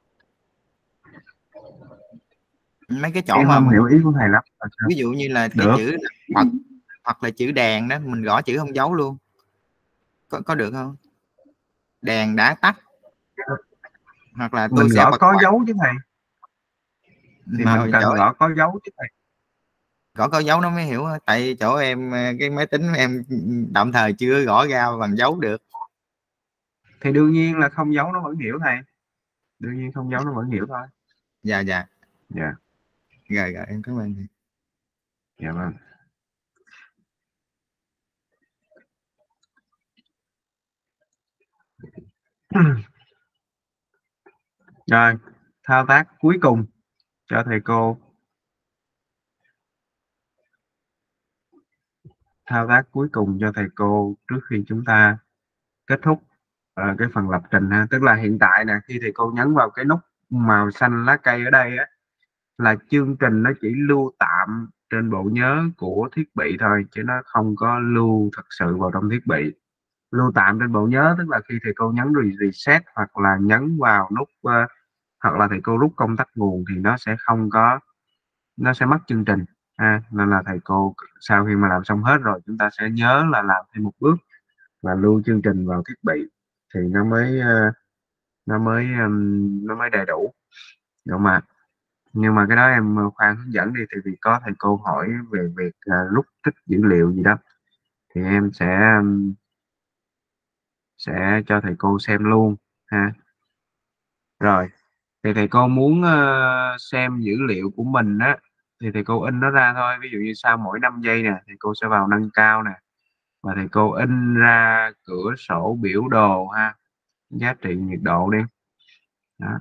Mấy cái chỗ Em mà không hiểu ý của thầy lắm. ví dụ như là cái Được. chữ Phật hoặc là chữ đèn đó, mình gõ chữ không dấu luôn, có được không? Đèn đã tắt hoặc là tôi Mình sẽ gõ bật có quạt. dấu chứ thầy, thì Mà mình cần chỗ gõ có dấu chứ thầy. gõ có dấu nó mới hiểu, tại chỗ em cái máy tính của em tạm thời chưa gõ ra bằng dấu được. Thì đương nhiên là không dấu nó vẫn hiểu thầy, đương nhiên không dấu nó vẫn hiểu thôi. Dạ Dạ. rồi em cảm ơn. Dạ vâng. Rồi, thao tác cuối cùng cho thầy cô. Thao tác cuối cùng cho thầy cô trước khi chúng ta kết thúc cái phần lập trình ha. Tức là hiện tại nè, khi thầy cô nhấn vào cái nút màu xanh lá cây ở đây á, là chương trình nó chỉ lưu tạm trên bộ nhớ của thiết bị thôi, chứ nó không có lưu thật sự vào trong thiết bị. Lưu tạm trên bộ nhớ tức là khi thầy cô nhấn reset hoặc là nhấn vào nút hoặc là thầy cô rút công tắc nguồn thì nó sẽ không có, nó sẽ mất chương trình nên là thầy cô sau khi mà làm xong hết rồi chúng ta sẽ nhớ là làm thêm một bước là lưu chương trình vào thiết bị thì nó mới đầy đủ, đúng không ạ? Nhưng mà cái đó em khoan hướng dẫn đi, thì vì có thầy cô hỏi về việc rút tích dữ liệu gì đó thì em sẽ cho thầy cô xem luôn ha. Rồi thì thầy cô muốn xem dữ liệu của mình á thì thầy cô in nó ra thôi. Ví dụ như sau mỗi 5 giây nè thầy cô sẽ vào nâng cao nè và thầy cô in ra cửa sổ biểu đồ ha, giá trị nhiệt độ đi đó.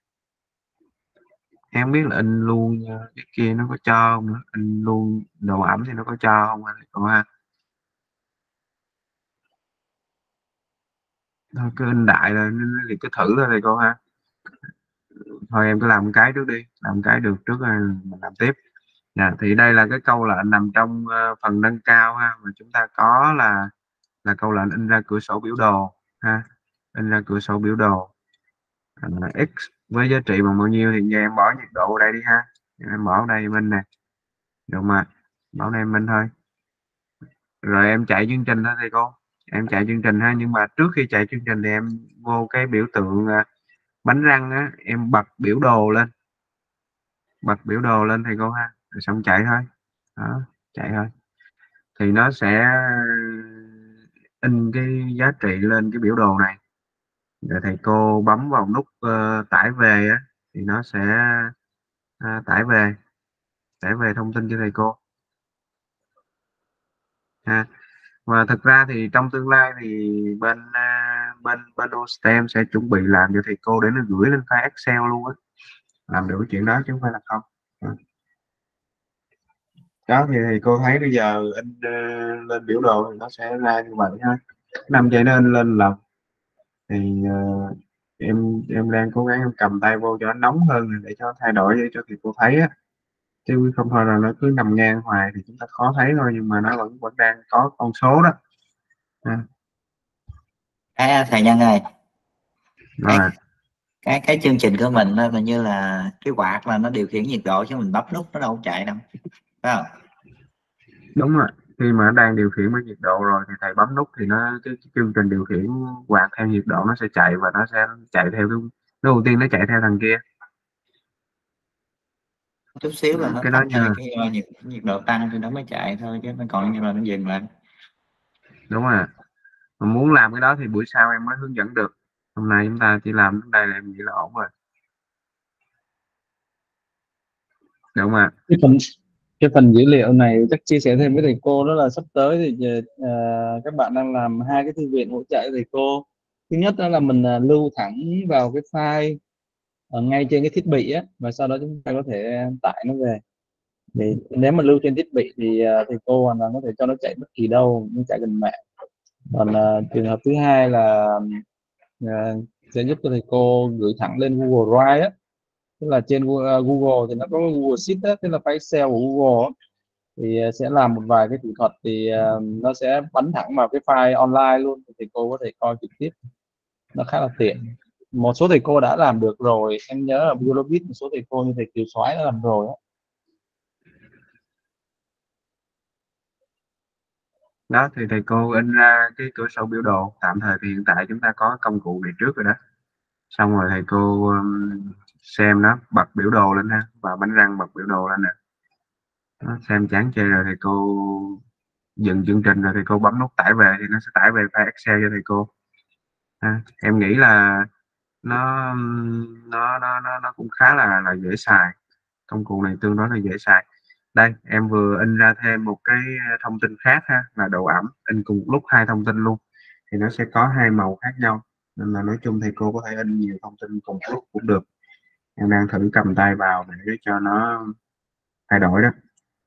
Em biết là in luôn cái kia nó có cho không nữa, in luôn độ ẩm thì nó có cho không anh thầy cô ha? Thôi cứ in đại rồi thì cứ thử thôi thầy cô ha. Thôi em cứ làm cái trước đi, làm cái được trước rồi mình làm tiếp. Thì đây là cái câu lệnh nằm trong phần nâng cao ha, mà chúng ta có là câu lệnh in ra cửa sổ biểu đồ ha, in ra cửa sổ biểu đồ x với giá trị bằng bao nhiêu thì giờ em bỏ nhiệt độ vào đây đi ha, em bỏ đây minh nè, được mà, bỏ đây minh thôi, rồi em chạy chương trình thôi thầy cô, em chạy chương trình ha. Nhưng mà trước khi chạy chương trình thì em vô cái biểu tượng bánh răng á, em bật biểu đồ lên, bật biểu đồ lên thầy cô ha, rồi xong chạy thôi đó, chạy thôi thì nó sẽ in cái giá trị lên cái biểu đồ này, rồi thầy cô bấm vào nút tải về á thì nó sẽ tải về thông tin cho thầy cô ha. Và thực ra thì trong tương lai thì bên OSTEM sẽ chuẩn bị làm cho thầy cô để nó gửi lên file Excel luôn á, làm được cái chuyện đó chứ không phải là không. Đó thì thầy cô thấy bây giờ in lên biểu đồ thì nó sẽ ra như vậy ha, 5 giây nó in lên lần thì em đang cố gắng em cầm tay vô cho nó nóng hơn để cho thay đổi để cho thầy cô thấy á, chứ không thôi là nó cứ nằm ngang hoài thì chúng ta khó thấy thôi, nhưng mà nó vẫn vẫn đang có con số đó Thầy Nhân ơi, cái rồi. cái chương trình của mình nó như là cái quạt là nó điều khiển nhiệt độ chứ mình bấm nút nó đâu chạy đâu, phải không? Đúng rồi, khi mà nó đang điều khiển với nhiệt độ rồi thì thầy bấm nút thì cái chương trình điều khiển quạt theo nhiệt độ nó sẽ chạy và nó sẽ chạy theo cái, nó ưu tiên nó chạy theo thằng kia. chút xíu là nó cái đó tắt như thôi, là cái nhiệt độ tăng thì nó mới chạy thôi, chứ nó còn như là nó dừng lại. đúng rồi. Mà muốn làm cái đó thì buổi sau em mới hướng dẫn được, hôm nay chúng ta chỉ làm đến đây là em nghĩ là ổn rồi, đúng không ạ? Cái phần dữ liệu này chắc chia sẻ thêm với thầy cô, đó là sắp tới thì các bạn đang làm hai cái thư viện hỗ trợ cho thầy cô. Thứ nhất đó là mình lưu thẳng vào cái file ở ngay trên cái thiết bị á, và sau đó chúng ta có thể tải nó về. Thì nếu mà lưu trên thiết bị thì thầy cô hoàn toàn có thể cho nó chạy bất kỳ đâu, nó chạy gần mạng. Còn trường hợp thứ hai là sẽ giúp cho thầy cô gửi thẳng lên Google Drive á, tức là trên Google thì nó có Google Sheet á, tức là file Excel của Google á, thì sẽ làm một vài cái thủ thuật thì nó sẽ bắn thẳng vào cái file online luôn, thì thầy cô có thể coi trực tiếp, nó khá là tiện. Một số thầy cô đã làm được rồi, em nhớ là Biolobit một số thầy cô như thầy Kiều Soái đã làm rồi á. Đó thì thầy cô in ra cái cửa sổ biểu đồ tạm thời, thì hiện tại chúng ta có công cụ này trước rồi đó, xong rồi thầy cô xem nó bật biểu đồ lên ha, và bánh răng bật biểu đồ lên nè. Đó, xem chán chê rồi thầy cô dừng chương trình, rồi thầy cô bấm nút tải về thì nó sẽ tải về file Excel cho thầy cô ha. Em nghĩ là nó nó cũng khá là dễ xài, công cụ này tương đối là dễ xài. Đây em vừa in ra thêm một cái thông tin khác ha, là độ ẩm, in cùng một lúc hai thông tin luôn thì nó sẽ có hai màu khác nhau, nên là nói chung thầy cô có thể in nhiều thông tin cùng một lúc cũng được. Em đang thử cầm tay vào để cho nó thay đổi đó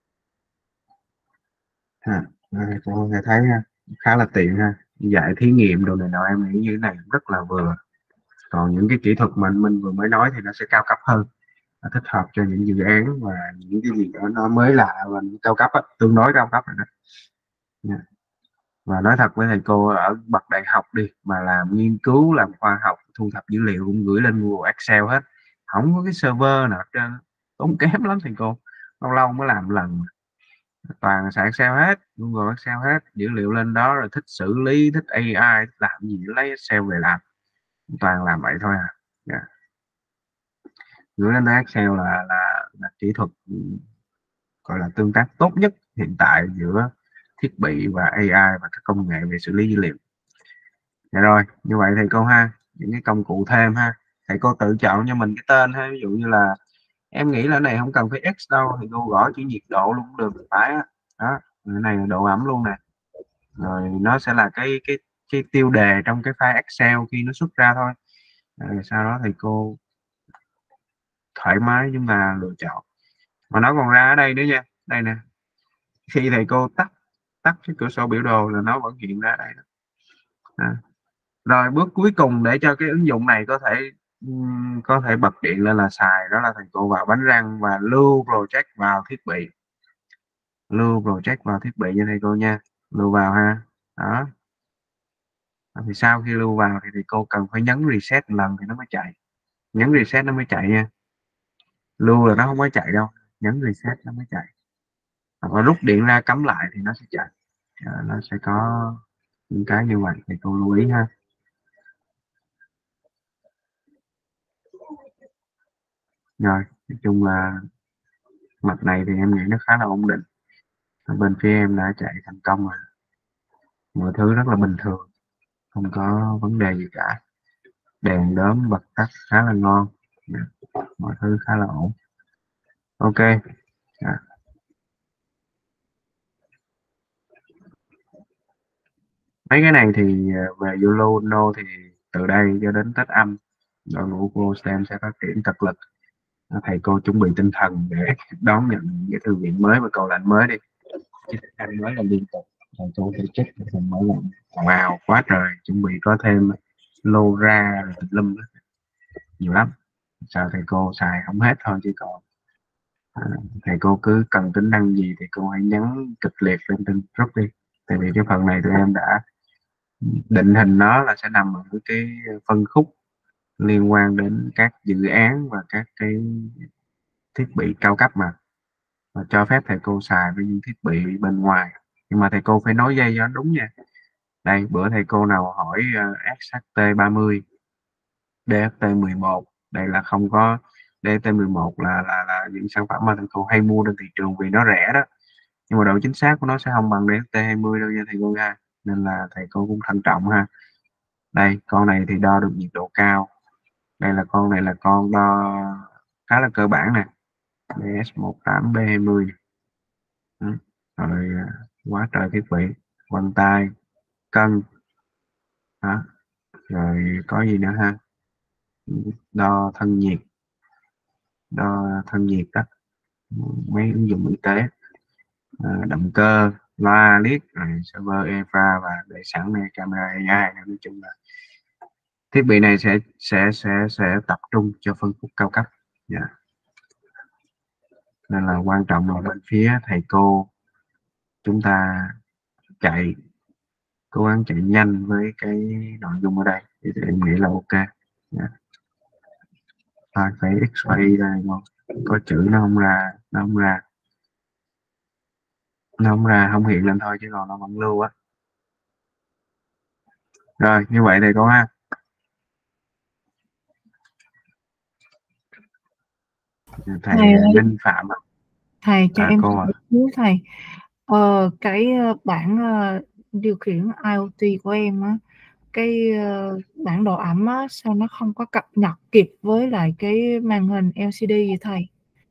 ha. Thầy cô sẽ thấy ha, khá là tiện ha, dạy thí nghiệm đồ này nọ em nghĩ như thế này rất là vừa. Còn những cái kỹ thuật mà mình vừa mới nói thì nó sẽ cao cấp hơn, nó thích hợp cho những dự án và những cái gì đó nó mới lạ và cao cấp á, tương đối cao cấp rồi đó nha. Và nói thật với thầy cô, ở bậc đại học đi mà làm nghiên cứu, làm khoa học, thu thập dữ liệu cũng gửi lên Google Excel hết, không có cái server nào hết trơn, tốn kém lắm thầy cô, lâu lâu mới làm lần, toàn xài Excel hết, Google Excel hết, dữ liệu lên đó rồi thích xử lý, thích AI, thích làm gì lấy Excel về làm, toàn làm vậy thôi à. Yeah. Gửi lên Excel là kỹ thuật gọi là tương tác tốt nhất hiện tại giữa thiết bị và AI và các công nghệ về xử lý dữ liệu. Dạ rồi, như vậy thầy cô ha, những cái công cụ thêm ha, thầy cô tự chọn cho mình cái tên ha, ví dụ như là em nghĩ là này không cần phải X đâu, thì cô gõ chữ nhiệt độ luôn cũng được, phải á. Đó, cái này là độ ẩm luôn nè, rồi nó sẽ là cái tiêu đề trong cái file Excel khi nó xuất ra thôi. Rồi sau đó thầy cô thoải mái chúng ta lựa chọn, mà nó còn ra ở đây nữa nha, đây nè, khi thầy cô tắt tắt cái cửa sổ biểu đồ là nó vẫn hiện ra đây đó. Rồi bước cuối cùng để cho cái ứng dụng này có thể bật điện lên là xài, đó là thầy cô vào bánh răng và lưu project vào thiết bị, lưu project vào thiết bị nha thầy cô nha, lưu vào ha. Đó thì sau khi lưu vào thì thầy cô cần phải nhấn reset một lần thì nó mới chạy, nhấn reset nó mới chạy nha, lưu là nó không có chạy đâu, nhấn reset nó mới chạy, hoặc là rút điện ra cắm lại thì nó sẽ chạy. Nó sẽ có những cái như vậy thì cô lưu ý ha. Rồi nói chung là mặt này thì em nghĩ nó khá là ổn định, bên phía em đã chạy thành công rồi, mọi thứ rất là bình thường, không có vấn đề gì cả, đèn đóm bật tắt khá là ngon, mọi thứ khá là ổn. Ok. Mấy cái này thì về Zalo thì từ đây cho đến Tết Âm đội ngũ của STEM sẽ phát triển cực lực. Thầy cô chuẩn bị tinh thần để đón nhận những cái thư viện mới và cầu lệnh mới đi, chứ anh mới là liên tục, thầy cô phải check phần mới lệnh wow quá trời, chuẩn bị có thêm lô ra tùm lum nhiều lắm, sao thầy cô xài không hết thôi, chứ còn thầy cô cứ cần tính năng gì thì cô hãy nhấn kịch liệt lên trên group đi, tại vì cái phần này tụi em đã định hình nó là sẽ nằm ở cái phân khúc liên quan đến các dự án và các cái thiết bị cao cấp mà, và cho phép thầy cô xài với những thiết bị bên ngoài, nhưng mà thầy cô phải nối dây cho nó đúng nha. Đây bữa thầy cô nào hỏi SHT30 DHT11, đây là không có DT11 là những sản phẩm mà thầy cô hay mua trên thị trường vì nó rẻ đó, nhưng mà độ chính xác của nó sẽ không bằng DT20 đâu nha thầy cô ha, nên là thầy cô cũng thận trọng ha. Đây con này thì đo được nhiệt độ cao, đây là con này là con đo khá là cơ bản nè, DS18B20. Rồi quá trời thiết bị, vân tay, cân đó. Rồi có gì nữa ha, đo thân nhiệt đó, mấy ứng dụng y tế, động cơ, loa liếc, rồi server EFA và để sẵn này camera AI. Nói chung là thiết bị này sẽ tập trung cho phân khúc cao cấp. Yeah. Nên là quan trọng là bên phía thầy cô chúng ta cố gắng chạy nhanh với cái nội dung ở đây thì em nghĩ là ok. Yeah. Phải x-ray đây không? Có chữ nó không ra, không hiện lên thôi chứ còn nó vẫn lưu á. Rồi như vậy thầy cô ha. Thầy Ninh Phạm thầy cho em cô thầy cái bảng điều khiển IoT của em á, cái bản độ ẩm á, sao nó không có cập nhật kịp với lại cái màn hình LCD vậy thầy?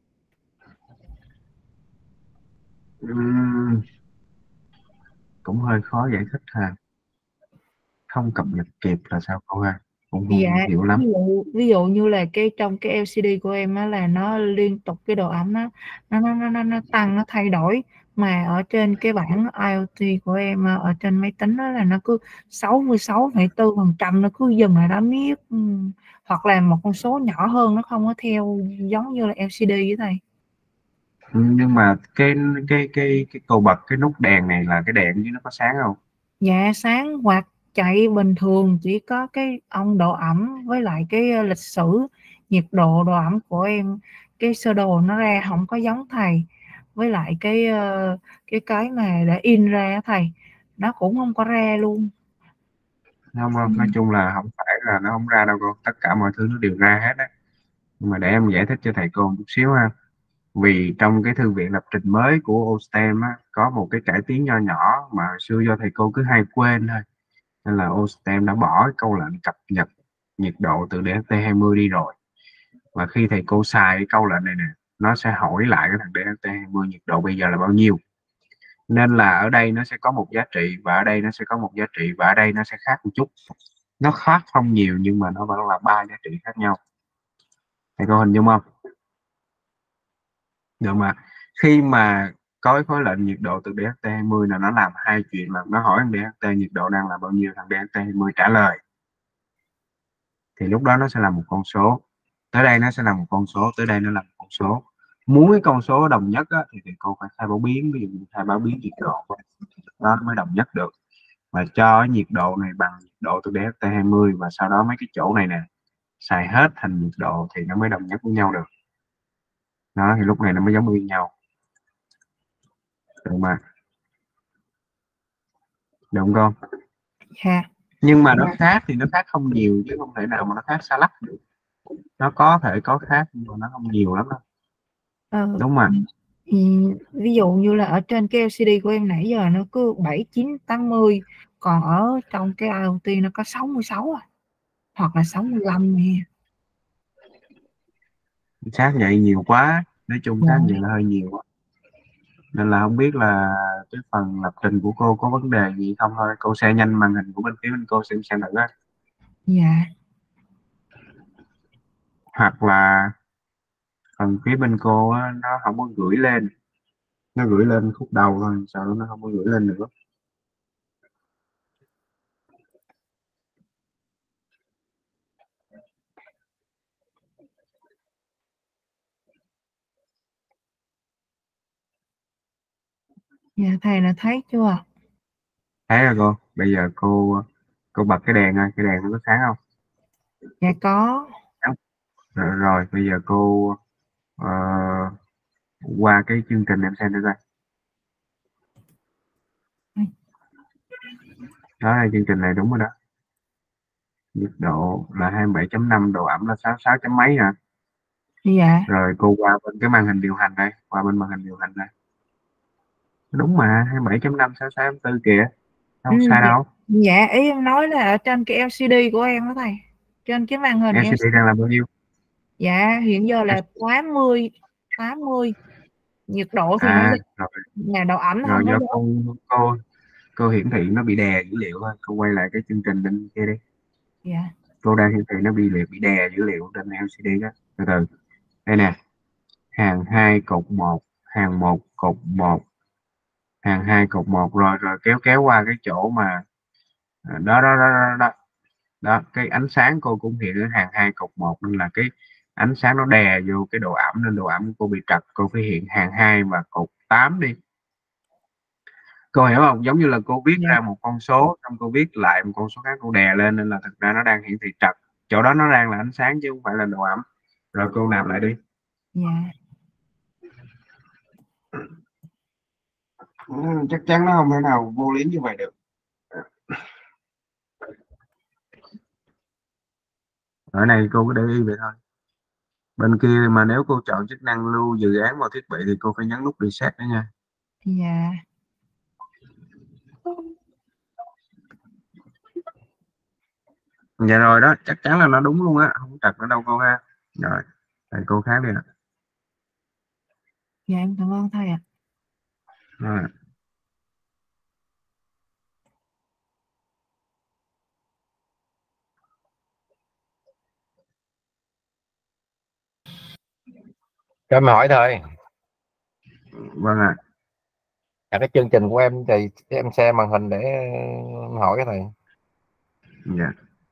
Cũng hơi khó giải thích ha, không cập nhật kịp là sao cô ha, cũng không Dạ, hiểu lắm. ví dụ như là cái trong cái LCD của em á là nó liên tục cái độ ẩm nó tăng, nó thay đổi, mà ở trên cái bảng IoT của em ở trên máy tính đó là nó cứ 66,4%, nó cứ dừng lại đó miết, hoặc là một con số nhỏ hơn, nó không có theo giống như là LCD với thầy. Nhưng mà cái cầu bật cái nút đèn này là cái đèn chứ nó có sáng không? Dạ sáng hoặc chạy bình thường, chỉ có cái ông độ ẩm với lại cái lịch sử nhiệt độ độ ẩm của em, cái sơ đồ nó ra không có giống thầy, với lại cái mà để in ra thầy nó cũng không có ra luôn. Không, nói chung là không phải là nó không ra đâu cô, tất cả mọi thứ nó đều ra hết á. Nhưng mà để em giải thích cho thầy cô một chút xíu ha. Vì trong cái thư viện lập trình mới của OSTEM á, có một cái cải tiến nho nhỏ mà hồi xưa do thầy cô cứ hay quên thôi, nên là OSTEM đã bỏ cái câu lệnh cập nhật nhiệt độ từ DHT20 đi rồi. Và khi thầy cô xài cái câu lệnh này nè, nó sẽ hỏi lại cái thằng DHT20 nhiệt độ bây giờ là bao nhiêu. Nên là ở đây nó sẽ có một giá trị, và ở đây nó sẽ có một giá trị, và ở đây nó sẽ khác một chút. Nó khác không nhiều nhưng mà nó vẫn là 3 giá trị khác nhau. Thầy có hình dung không? Được mà. Khi mà có cái khối lệnh nhiệt độ từ DHT20 là nó làm hai chuyện, là nó hỏi thằng DHT nhiệt độ đang là bao nhiêu, thằng DHT20 trả lời, thì lúc đó nó sẽ là một con số, tới đây nó sẽ là một con số, tới đây nó là một con số. Muốn cái con số đồng nhất á, thì cô phải khai báo biến, ví dụ khai báo biến nhiệt độ đó mới đồng nhất được. Và cho nhiệt độ này bằng nhiệt độ từ DHT20, và sau đó mấy cái chỗ này nè xài hết thành nhiệt độ thì nó mới đồng nhất với nhau được. Đó thì lúc này nó mới giống như nhau. Được mà. Được không con? Dạ. Nhưng mà nó khác thì nó khác không nhiều, chứ không thể nào mà nó khác xa lắc được. Nó có thể có khác nhưng mà nó không nhiều lắm đâu. Đúng mà. Ví dụ như là ở trên cái LCD của em nãy giờ nó cứ 79, 80, còn ở trong cái IoT nó có 66 hoặc là 65 nè. Khác vậy nhiều quá, nói chung khác vậy là hơi nhiều quá. Nên là không biết là cái phần lập trình của cô có vấn đề gì không thôi. Cô share nhanh màn hình của bên phía bên cô xem thử á. Dạ. Hoặc là phần phía bên cô á, nó không có gửi lên, nó gửi lên khúc đầu thôi, sau đó nó không có gửi lên nữa. Dạ thầy là thấy chưa? Thấy rồi cô. Bây giờ cô bật cái đèn coi, cái đèn nó có sáng không? Dạ có. Rồi bây giờ cô qua cái chương trình em xem thử coi. Đó là chương trình này đúng rồi đó. Nhiệt độ là 27.5, độ ẩm là 66 chấm mấy hả? Dạ. Rồi cô qua bên cái màn hình điều hành đây, qua bên màn hình điều hành đây. Đúng mà, 27.566.4 kìa. Đâu sai Dạ. đâu. Dạ, ý em nói là ở trên cái LCD của em đó thầy. Trên cái màn hình LCD đang là bao nhiêu? Dạ, hiện giờ là 80. Nhiệt độ thì nó rồi, là độ ẩm nó rồi không có do độ. cô hiển thị nó bị đè dữ liệu thôi. Cô quay lại cái chương trình bên kia đi. Dạ. Cô đang hiển thị nó bị đè dữ liệu trên LCD đó. Từ từ. Đây nè. Hàng 2 cột 1, hàng 1 cột 1, hàng 2 cột 1, rồi kéo qua cái chỗ mà đó, cái ánh sáng cô cũng hiện ở hàng 2 cột 1, nên là cái ánh sáng nó đè vô cái độ ẩm, nên độ ẩm của cô bị trật. Cô phải hiện hàng 2 và cột 8 đi. Cô hiểu không? Giống như là cô viết ra một con số, xong cô viết lại một con số khác, cô đè lên, nên là thực ra nó đang hiển thị trật. Chỗ đó nó đang là ánh sáng chứ không phải là độ ẩm. Rồi cô nạp lại đi. Dạ. Chắc chắn nó không thể nào vô lý như vậy được. Ở này cô cứ để ý vậy thôi. Bên kia mà nếu cô chọn chức năng lưu dự án vào thiết bị thì cô phải nhấn nút reset đó nha. Dạ. Dạ rồi đó, chắc chắn là nó đúng luôn á, không trật ở đâu cô ha. Rồi, thầy cô khác đi ạ. Dạ em cảm ơn thầy ạ. Rồi. Cho em hỏi thôi. Vâng ạ. Cái chương trình của em thì em xem màn hình để em hỏi cái này. Dạ.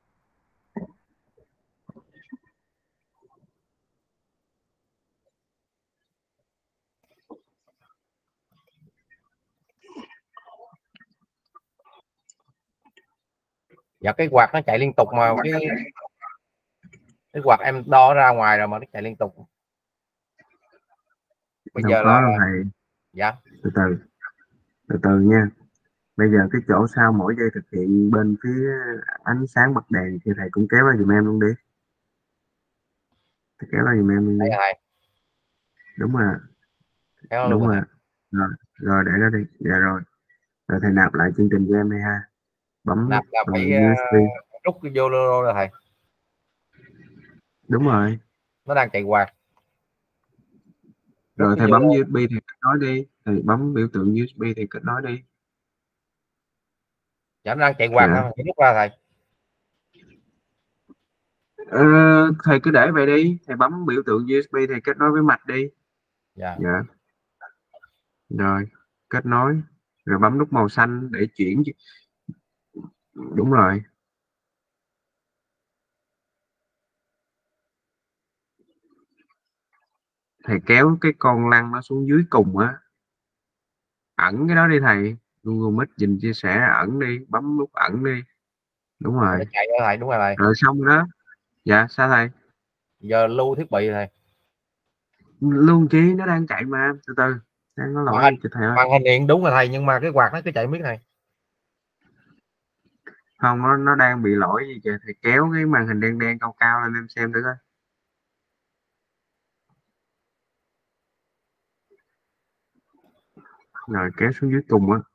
Dạ cái quạt nó chạy liên tục mà cái quạt em đo ra ngoài rồi mà nó chạy liên tục. Bây Đâu giờ có là đâu thầy. dạ Từ từ nha. Bây giờ cái chỗ sau mỗi giây thực hiện bên phía ánh sáng bật đèn thì thầy cũng kéo ra giùm em luôn đi. Thầy kéo ra giùm em luôn đi. thầy Đúng rồi. kéo Đúng luôn rồi. Rồi để đó đi. Dạ rồi. Rồi thầy nạp lại chương trình cho em đi ha. Bấm nạp là phải USB. rút cái vô rồi thầy. Đúng rồi. Nó đang chạy quạt. Rồi thầy bấm USB thì kết nối đi. Thầy bấm biểu tượng USB thì kết nối đi. Dạ nó đang chạy quạt thôi, rút ra thầy. Thầy cứ để vậy đi. Thầy bấm biểu tượng USB thì kết nối với mạch đi. Dạ. Rồi kết nối. Rồi bấm nút màu xanh để chuyển. Đúng rồi. Thầy kéo cái con lăn nó xuống dưới cùng á, ẩn cái đó đi thầy. Google Meet dình chia sẻ ẩn đi, bấm nút ẩn đi. Đúng rồi. Nó chạy đó thầy, đúng rồi thầy. Rồi xong rồi đó. Dạ sao thầy? Giờ lưu thiết bị thầy. Luôn chi, nó đang chạy mà. Từ từ đang có lỗi cho thầy ơi. Màn hình hiện đúng rồi thầy, nhưng mà cái quạt nó cứ chạy miết này. Không, nó đang bị lỗi gì kìa. Thầy kéo cái màn hình đen đen cao cao lên em xem thử coi. Rồi kéo xuống dưới cùng á.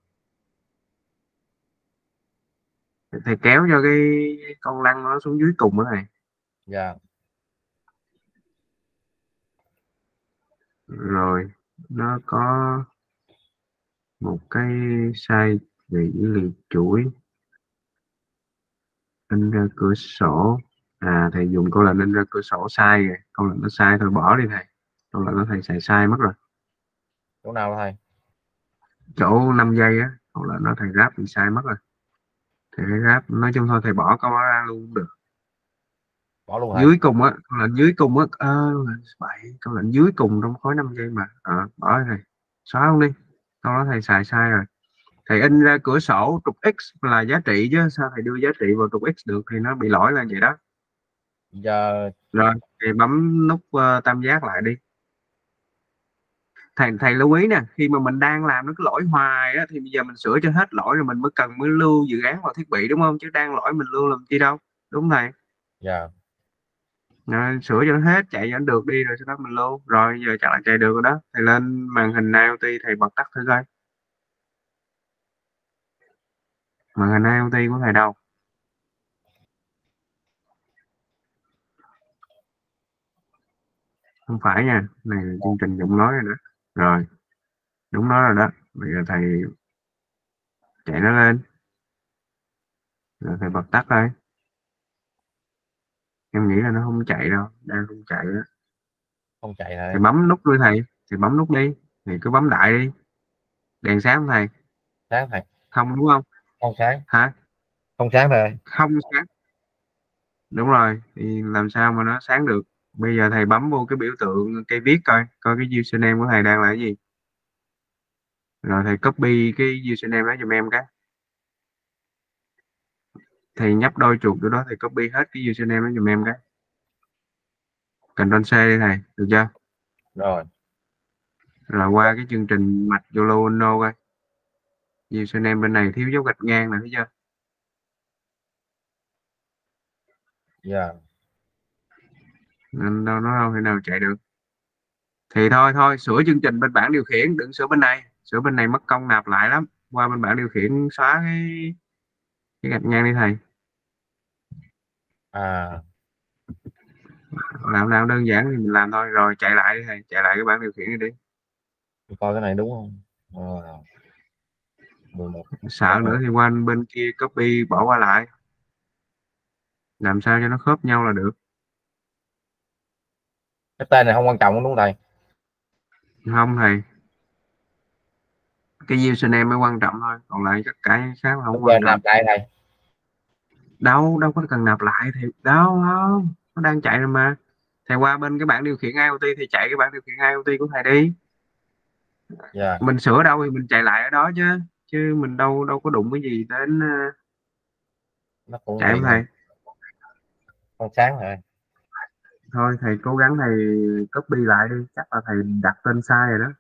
Thầy kéo cho cái con lăn nó xuống dưới cùng á này. Dạ. Rồi nó có một cái size về dữ liệu chuỗi, in ra cửa sổ. Thầy dùng câu lệnh in ra cửa sổ sai rồi. Câu lệnh nó sai thôi, bỏ đi thầy. Câu lệnh nó thầy xài sai mất rồi. Chỗ nào thầy? Chỗ 5 giây á, câu lệnh nó thầy ráp bị sai mất rồi. Thầy ráp, nói chung thôi thầy bỏ câu đó ra luôn cũng được. Bỏ luôn thầy. Dưới cùng á, câu lệnh dưới cùng á. Câu lệnh dưới cùng trong khối 5 giây mà. Bỏ đi thầy, xóa luôn đi. Câu đó thầy xài sai rồi. Thầy in ra cửa sổ trục X là giá trị chứ sao thầy đưa giá trị vào trục X được, thì nó bị lỗi là vậy đó. Giờ Rồi thì bấm nút tam giác lại đi. Thầy lưu ý nè, khi mà mình đang làm nó cứ lỗi hoài á, thì bây giờ mình sửa cho hết lỗi rồi mình mới lưu dự án vào thiết bị, đúng không? Chứ đang lỗi mình lưu làm chi đâu, đúng thầy? dạ. Sửa cho nó hết, chạy cho nó được đi rồi sau đó mình lưu. Rồi giờ chắc là chạy được rồi đó, thầy lên màn hình IoT thầy bật tắt thử coi. Màn hình IoT của thầy đâu? Không phải nha, này là chương trình giọng nói rồi đó. Rồi đúng nó rồi đó. Bây giờ thầy chạy nó lên rồi thầy bật tắt thôi. Em nghĩ là nó không chạy đâu, đang không chạy đó. Không chạy rồi. Thầy bấm nút đi thầy, thầy bấm nút đi, thì cứ bấm đại đi. Đèn sáng không thầy? Sáng thầy. Không đúng không? Không sáng. Hả? Không sáng thầy. Không sáng. Đúng rồi, thì làm sao mà nó sáng được? Bây giờ thầy bấm vô cái biểu tượng cây viết coi cái username của thầy đang là cái gì. Rồi thầy copy cái username đó giùm em cái. Thầy nhấp đôi chuột vô đó, thầy copy hết cái username đó giùm em cái. Ctrl C đi thầy, được chưa? Rồi. Rồi qua cái chương trình mạch Zalo no coi. Username bên này thiếu dấu gạch ngang này, thấy chưa? Dạ. Nên nó không thể nào chạy được. Thì thôi sửa chương trình bên bảng điều khiển, đừng sửa bên này. Sửa bên này mất công nạp lại lắm. Qua bên bảng điều khiển xóa cái gạch ngang đi thầy. Làm nào đơn giản thì mình làm thôi. Rồi chạy lại đi thầy, chạy lại cái bảng điều khiển đi. Coi cái này đúng không? 11. Sợ nữa thì qua bên kia copy bỏ qua lại. Làm sao cho nó khớp nhau là được. Cái tên này không quan trọng đúng không thầy? Không thầy, cái username mới quan trọng thôi, còn lại tất cả khác không quan trọng. Nạp lại thầy. Đâu có cần nạp lại thì đâu, không nó đang chạy rồi mà. Thầy qua bên cái bảng điều khiển IoT thì chạy cái bảng điều khiển IoT của thầy đi. Dạ. Mình sửa đâu thì mình chạy lại ở đó chứ mình đâu có đụng cái gì đến Nó cũng chạy không thầy. Không sáng rồi. Thôi thầy cố gắng thầy copy lại đi, chắc là thầy đặt tên sai rồi đó.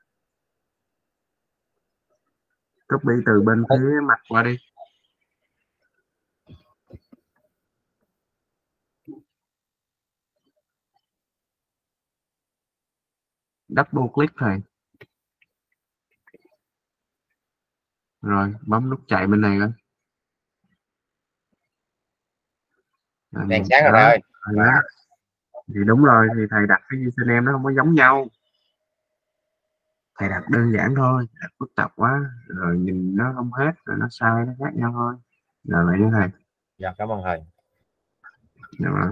Copy từ bên phía mặt qua đi. Double click thầy. Rồi bấm nút chạy bên này coi. Đèn sáng rồi thầy ơi. Thì đúng rồi, thì thầy đặt cái username nó không có giống nhau. Thầy đặt đơn giản thôi, đặt phức tạp quá rồi nhìn nó không hết, rồi nó sai, nó khác nhau thôi. Rồi vậy nha thầy. Dạ cảm ơn thầy. Rồi.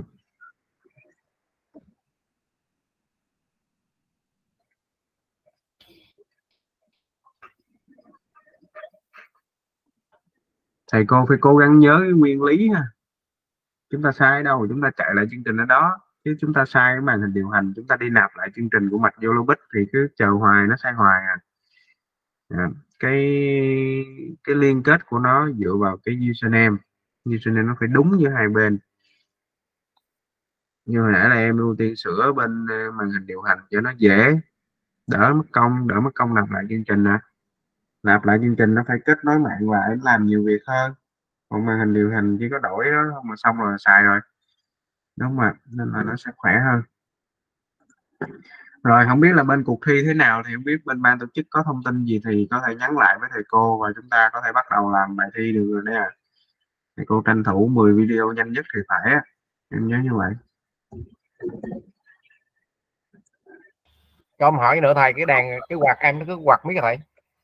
Thầy cô phải cố gắng nhớ cái nguyên lý ha. Chúng ta sai ở đâu chúng ta chạy lại chương trình ở đó, chứ chúng ta sai cái màn hình điều hành chúng ta đi nạp lại chương trình của mạch Zolobit thì cứ chờ hoài nó sai hoài à. Cái liên kết của nó dựa vào cái username nó phải đúng giữa hai bên. Như hồi nãy là em ưu tiên sửa bên màn hình điều hành cho nó dễ, đỡ mất công nạp lại chương trình nè. Nạp lại chương trình nó phải kết nối mạng lại, làm nhiều việc hơn. Còn màn hình điều hành chỉ có đổi đó không mà xong rồi xài rồi, đúng không ạ? Nên là nó sẽ khỏe hơn. Rồi không biết là bên cuộc thi thế nào, thì không biết bên ban tổ chức có thông tin gì thì có thể nhắn lại với thầy cô và chúng ta có thể bắt đầu làm bài thi được rồi đấy à. Thầy cô tranh thủ 10 video nhanh nhất thì phải á, em nhớ như vậy. Cho em hỏi nữa thầy, cái quạt em nó cứ quạt mấy cái thầy.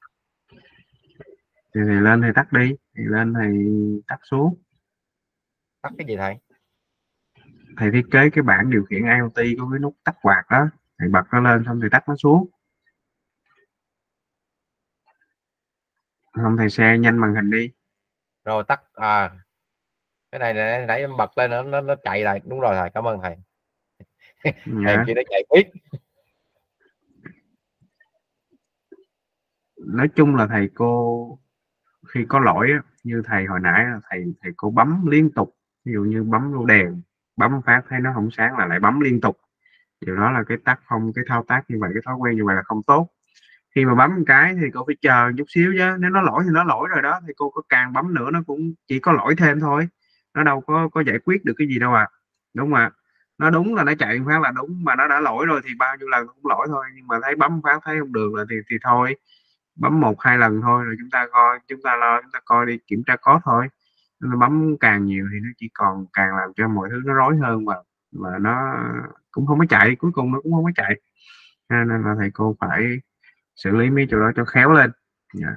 Thì thầy lên thầy tắt đi, thì lên thầy tắt xuống. Tắt cái gì thầy? Thầy thiết kế cái bảng điều khiển IoT có cái nút tắt quạt đó, thầy bật nó lên xong thầy tắt nó xuống. Không thầy share nhanh màn hình đi. Rồi tắt cái này nãy em bật lên nó chạy lại, đúng rồi thầy, cảm ơn thầy. Hèn chi nó chạy biết. Nói chung là thầy cô khi có lỗi á, như thầy hồi nãy là thầy cô bấm liên tục, ví dụ như bấm vô đèn, bấm phát thấy nó không sáng là lại bấm liên tục. Điều đó là cái thao tác như vậy, cái thói quen như vậy là không tốt. Khi mà bấm một cái thì cô phải chờ chút xíu, chứ nếu nó lỗi thì nó lỗi rồi đó, thì cô có càng bấm nữa nó cũng chỉ có lỗi thêm thôi, nó đâu có giải quyết được cái gì đâu à, đúng không ạ? nó đúng là nó chạy một phát là đúng, mà nó đã lỗi rồi thì bao nhiêu lần cũng lỗi thôi, nhưng mà thấy bấm phát thấy không được là thì thôi, bấm 1-2 lần thôi rồi chúng ta coi, chúng ta lo chúng ta coi đi, kiểm tra code thôi. Nó bấm càng nhiều thì nó chỉ còn càng làm cho mọi thứ nó rối hơn, và nó cũng không có chạy, cuối cùng nó cũng không có chạy. Nên là thầy cô phải xử lý mấy chỗ đó cho khéo lên. Yeah.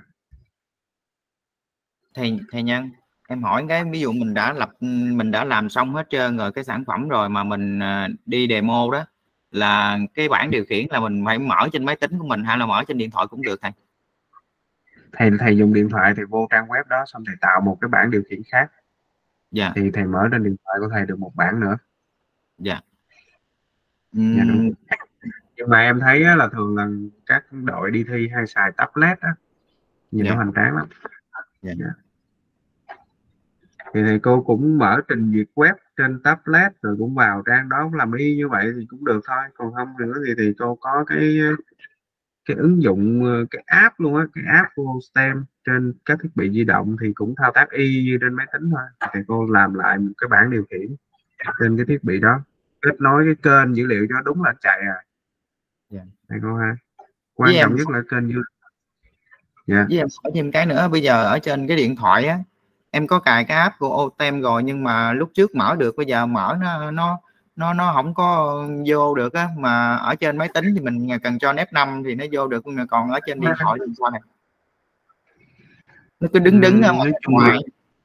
Thầy Nhân, em hỏi cái ví dụ mình đã làm xong hết trơn rồi cái sản phẩm rồi mà mình đi demo đó, là cái bảng điều khiển là mình phải mở trên máy tính của mình hay là mở trên điện thoại cũng được thầy? Thầy dùng điện thoại thì vô trang web đó, xong thầy tạo một cái bảng điều khiển khác. Dạ. Thì thầy mở trên điện thoại của thầy được một bảng nữa. Dạ. Dạ, đúng. Nhưng mà em thấy là thường là các đội đi thi hay xài tablet á, nhìn Dạ. nó hoành tráng lắm. Dạ. Dạ. Thì thầy cô cũng mở trình duyệt web trên tablet rồi cũng vào trang đó làm y như vậy thì cũng được thôi, còn không nữa thì cô có cái ứng dụng, cái app luôn á, cái app của STEM trên các thiết bị di động thì cũng thao tác y như trên máy tính thôi. Thì cô làm lại một cái bảng điều khiển trên cái thiết bị đó, kết nối cái kênh dữ liệu cho đúng là chạy à. Yeah. Thầy cô ha, quan trọng nhất là kênh dữ liệu. Yeah. Với em hỏi thêm cái nữa, bây giờ ở trên cái điện thoại á, em có cài cái app của OTEM rồi nhưng mà lúc trước mở được, bây giờ mở nó không có vô được á, mà ở trên máy tính thì mình cần cho F5 thì nó vô được, nhưng mà còn ở trên điện thoại thì sao này? Nó cứ đứng ở ngoài.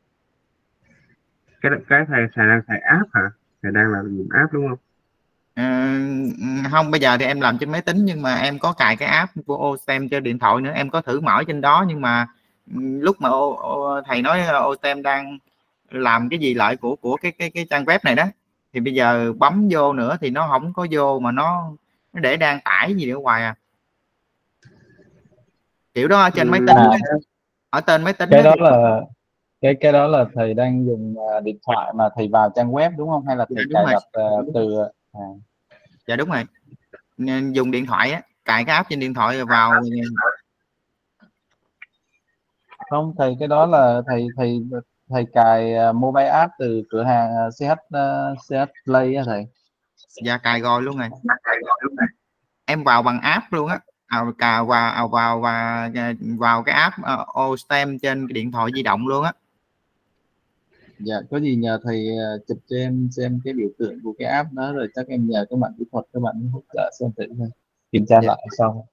Cái thầy đang xài app hả? Thầy đang làm dùng app đúng không? Không, bây giờ thì em làm trên máy tính nhưng mà em có cài cái app của OTEM trên điện thoại nữa, em có thử mở trên đó, nhưng mà lúc mà thầy nói OTEM đang làm cái gì lại của cái trang web này đó, thì bây giờ bấm vô nữa thì nó không có vô, mà nó để đang tải gì nữa hoài à, kiểu đó ở trên máy tính ở tên máy tính cái đó là cái đó là thầy đang dùng điện thoại mà thầy vào trang web đúng không, hay là thầy cài đặt từ Dạ đúng rồi, nên dùng điện thoại á, cài cái app trên điện thoại vào. Không thầy, cái đó là thầy cài mobile app từ cửa hàng CH Play á thầy. Dạ cài rồi luôn rồi, em vào bằng app luôn á, vào cái app OSTEM trên cái điện thoại di động luôn á. Dạ, có gì nhờ thầy chụp cho em xem cái biểu tượng của cái app đó, rồi chắc em nhờ các bạn kỹ thuật các bạn hỗ trợ xem thử thôi, kiểm tra lại xong.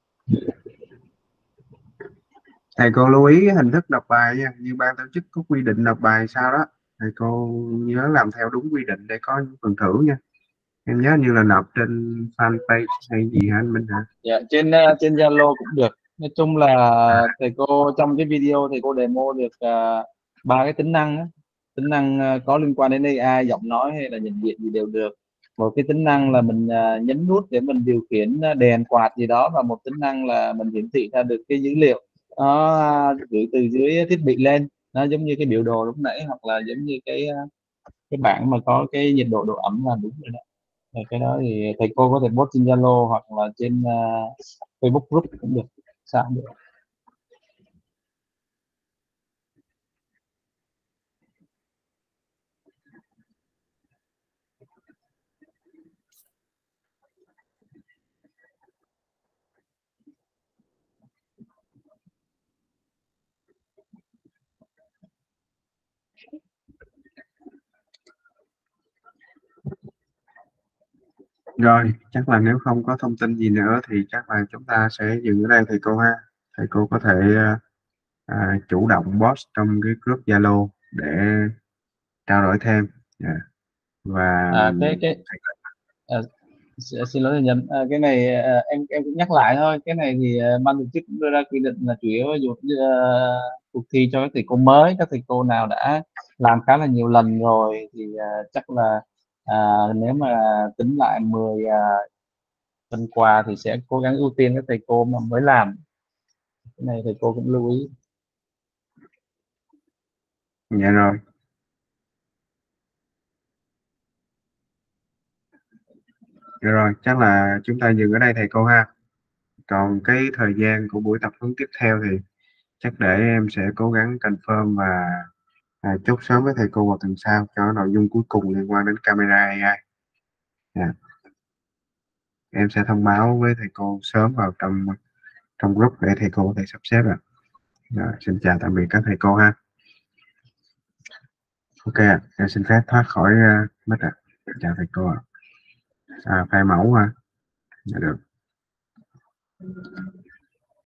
Thầy cô lưu ý cái hình thức nộp bài nha, như ban tổ chức có quy định nộp bài sao đó, thầy cô nhớ làm theo đúng quy định để có phần thưởng nha. Em nhớ như là nộp trên fanpage hay gì hả anh Minh hả? Dạ, trên Zalo cũng được. Nói chung là thầy cô trong cái video thầy cô demo được 3 cái tính năng á. Tính năng có liên quan đến AI, giọng nói hay là nhận diện gì đều được. Một cái tính năng là mình nhấn nút để mình điều khiển đèn quạt gì đó, và một tính năng là mình hiển thị ra được cái dữ liệu nó gửi từ dưới thiết bị lên, nó giống như cái biểu đồ lúc nãy, hoặc là giống như cái bảng mà có cái nhiệt độ, độ ẩm là đúng rồi đó. Cái đó thì thầy cô có thể post trên Zalo hoặc là trên Facebook group cũng được, sao cũng được. Rồi, chắc là nếu không có thông tin gì nữa thì chắc là chúng ta sẽ dừng ở đây thầy cô ha. Thầy cô có thể chủ động post trong cái group Zalo để trao đổi thêm. Yeah. Và xin lỗi thầy Nhân, cái này em cũng nhắc lại thôi. Cái này thì ban tổ chức cũng đưa ra quy định là chủ yếu dùng cuộc thi cho các thầy cô mới, các thầy cô nào đã làm khá là nhiều lần rồi thì chắc là nếu mà tính lại 10 phần quà thì sẽ cố gắng ưu tiên các thầy cô mà mới làm. Cái này thầy cô cũng lưu ý. Dạ rồi. Dạ rồi, chắc là chúng ta dừng ở đây thầy cô ha. Còn cái thời gian của buổi tập huấn tiếp theo thì chắc để em sẽ cố gắng confirm và chốt sớm với thầy cô vào tuần sau cho nội dung cuối cùng liên quan đến camera AI. Em sẽ thông báo với thầy cô sớm vào trong group để thầy cô có thể sắp xếp ạ. Xin chào tạm biệt các thầy cô ha. Ok, em xin phép thoát khỏi mic ạ. Chào thầy cô ạ. File mẫu ha. Dạ được.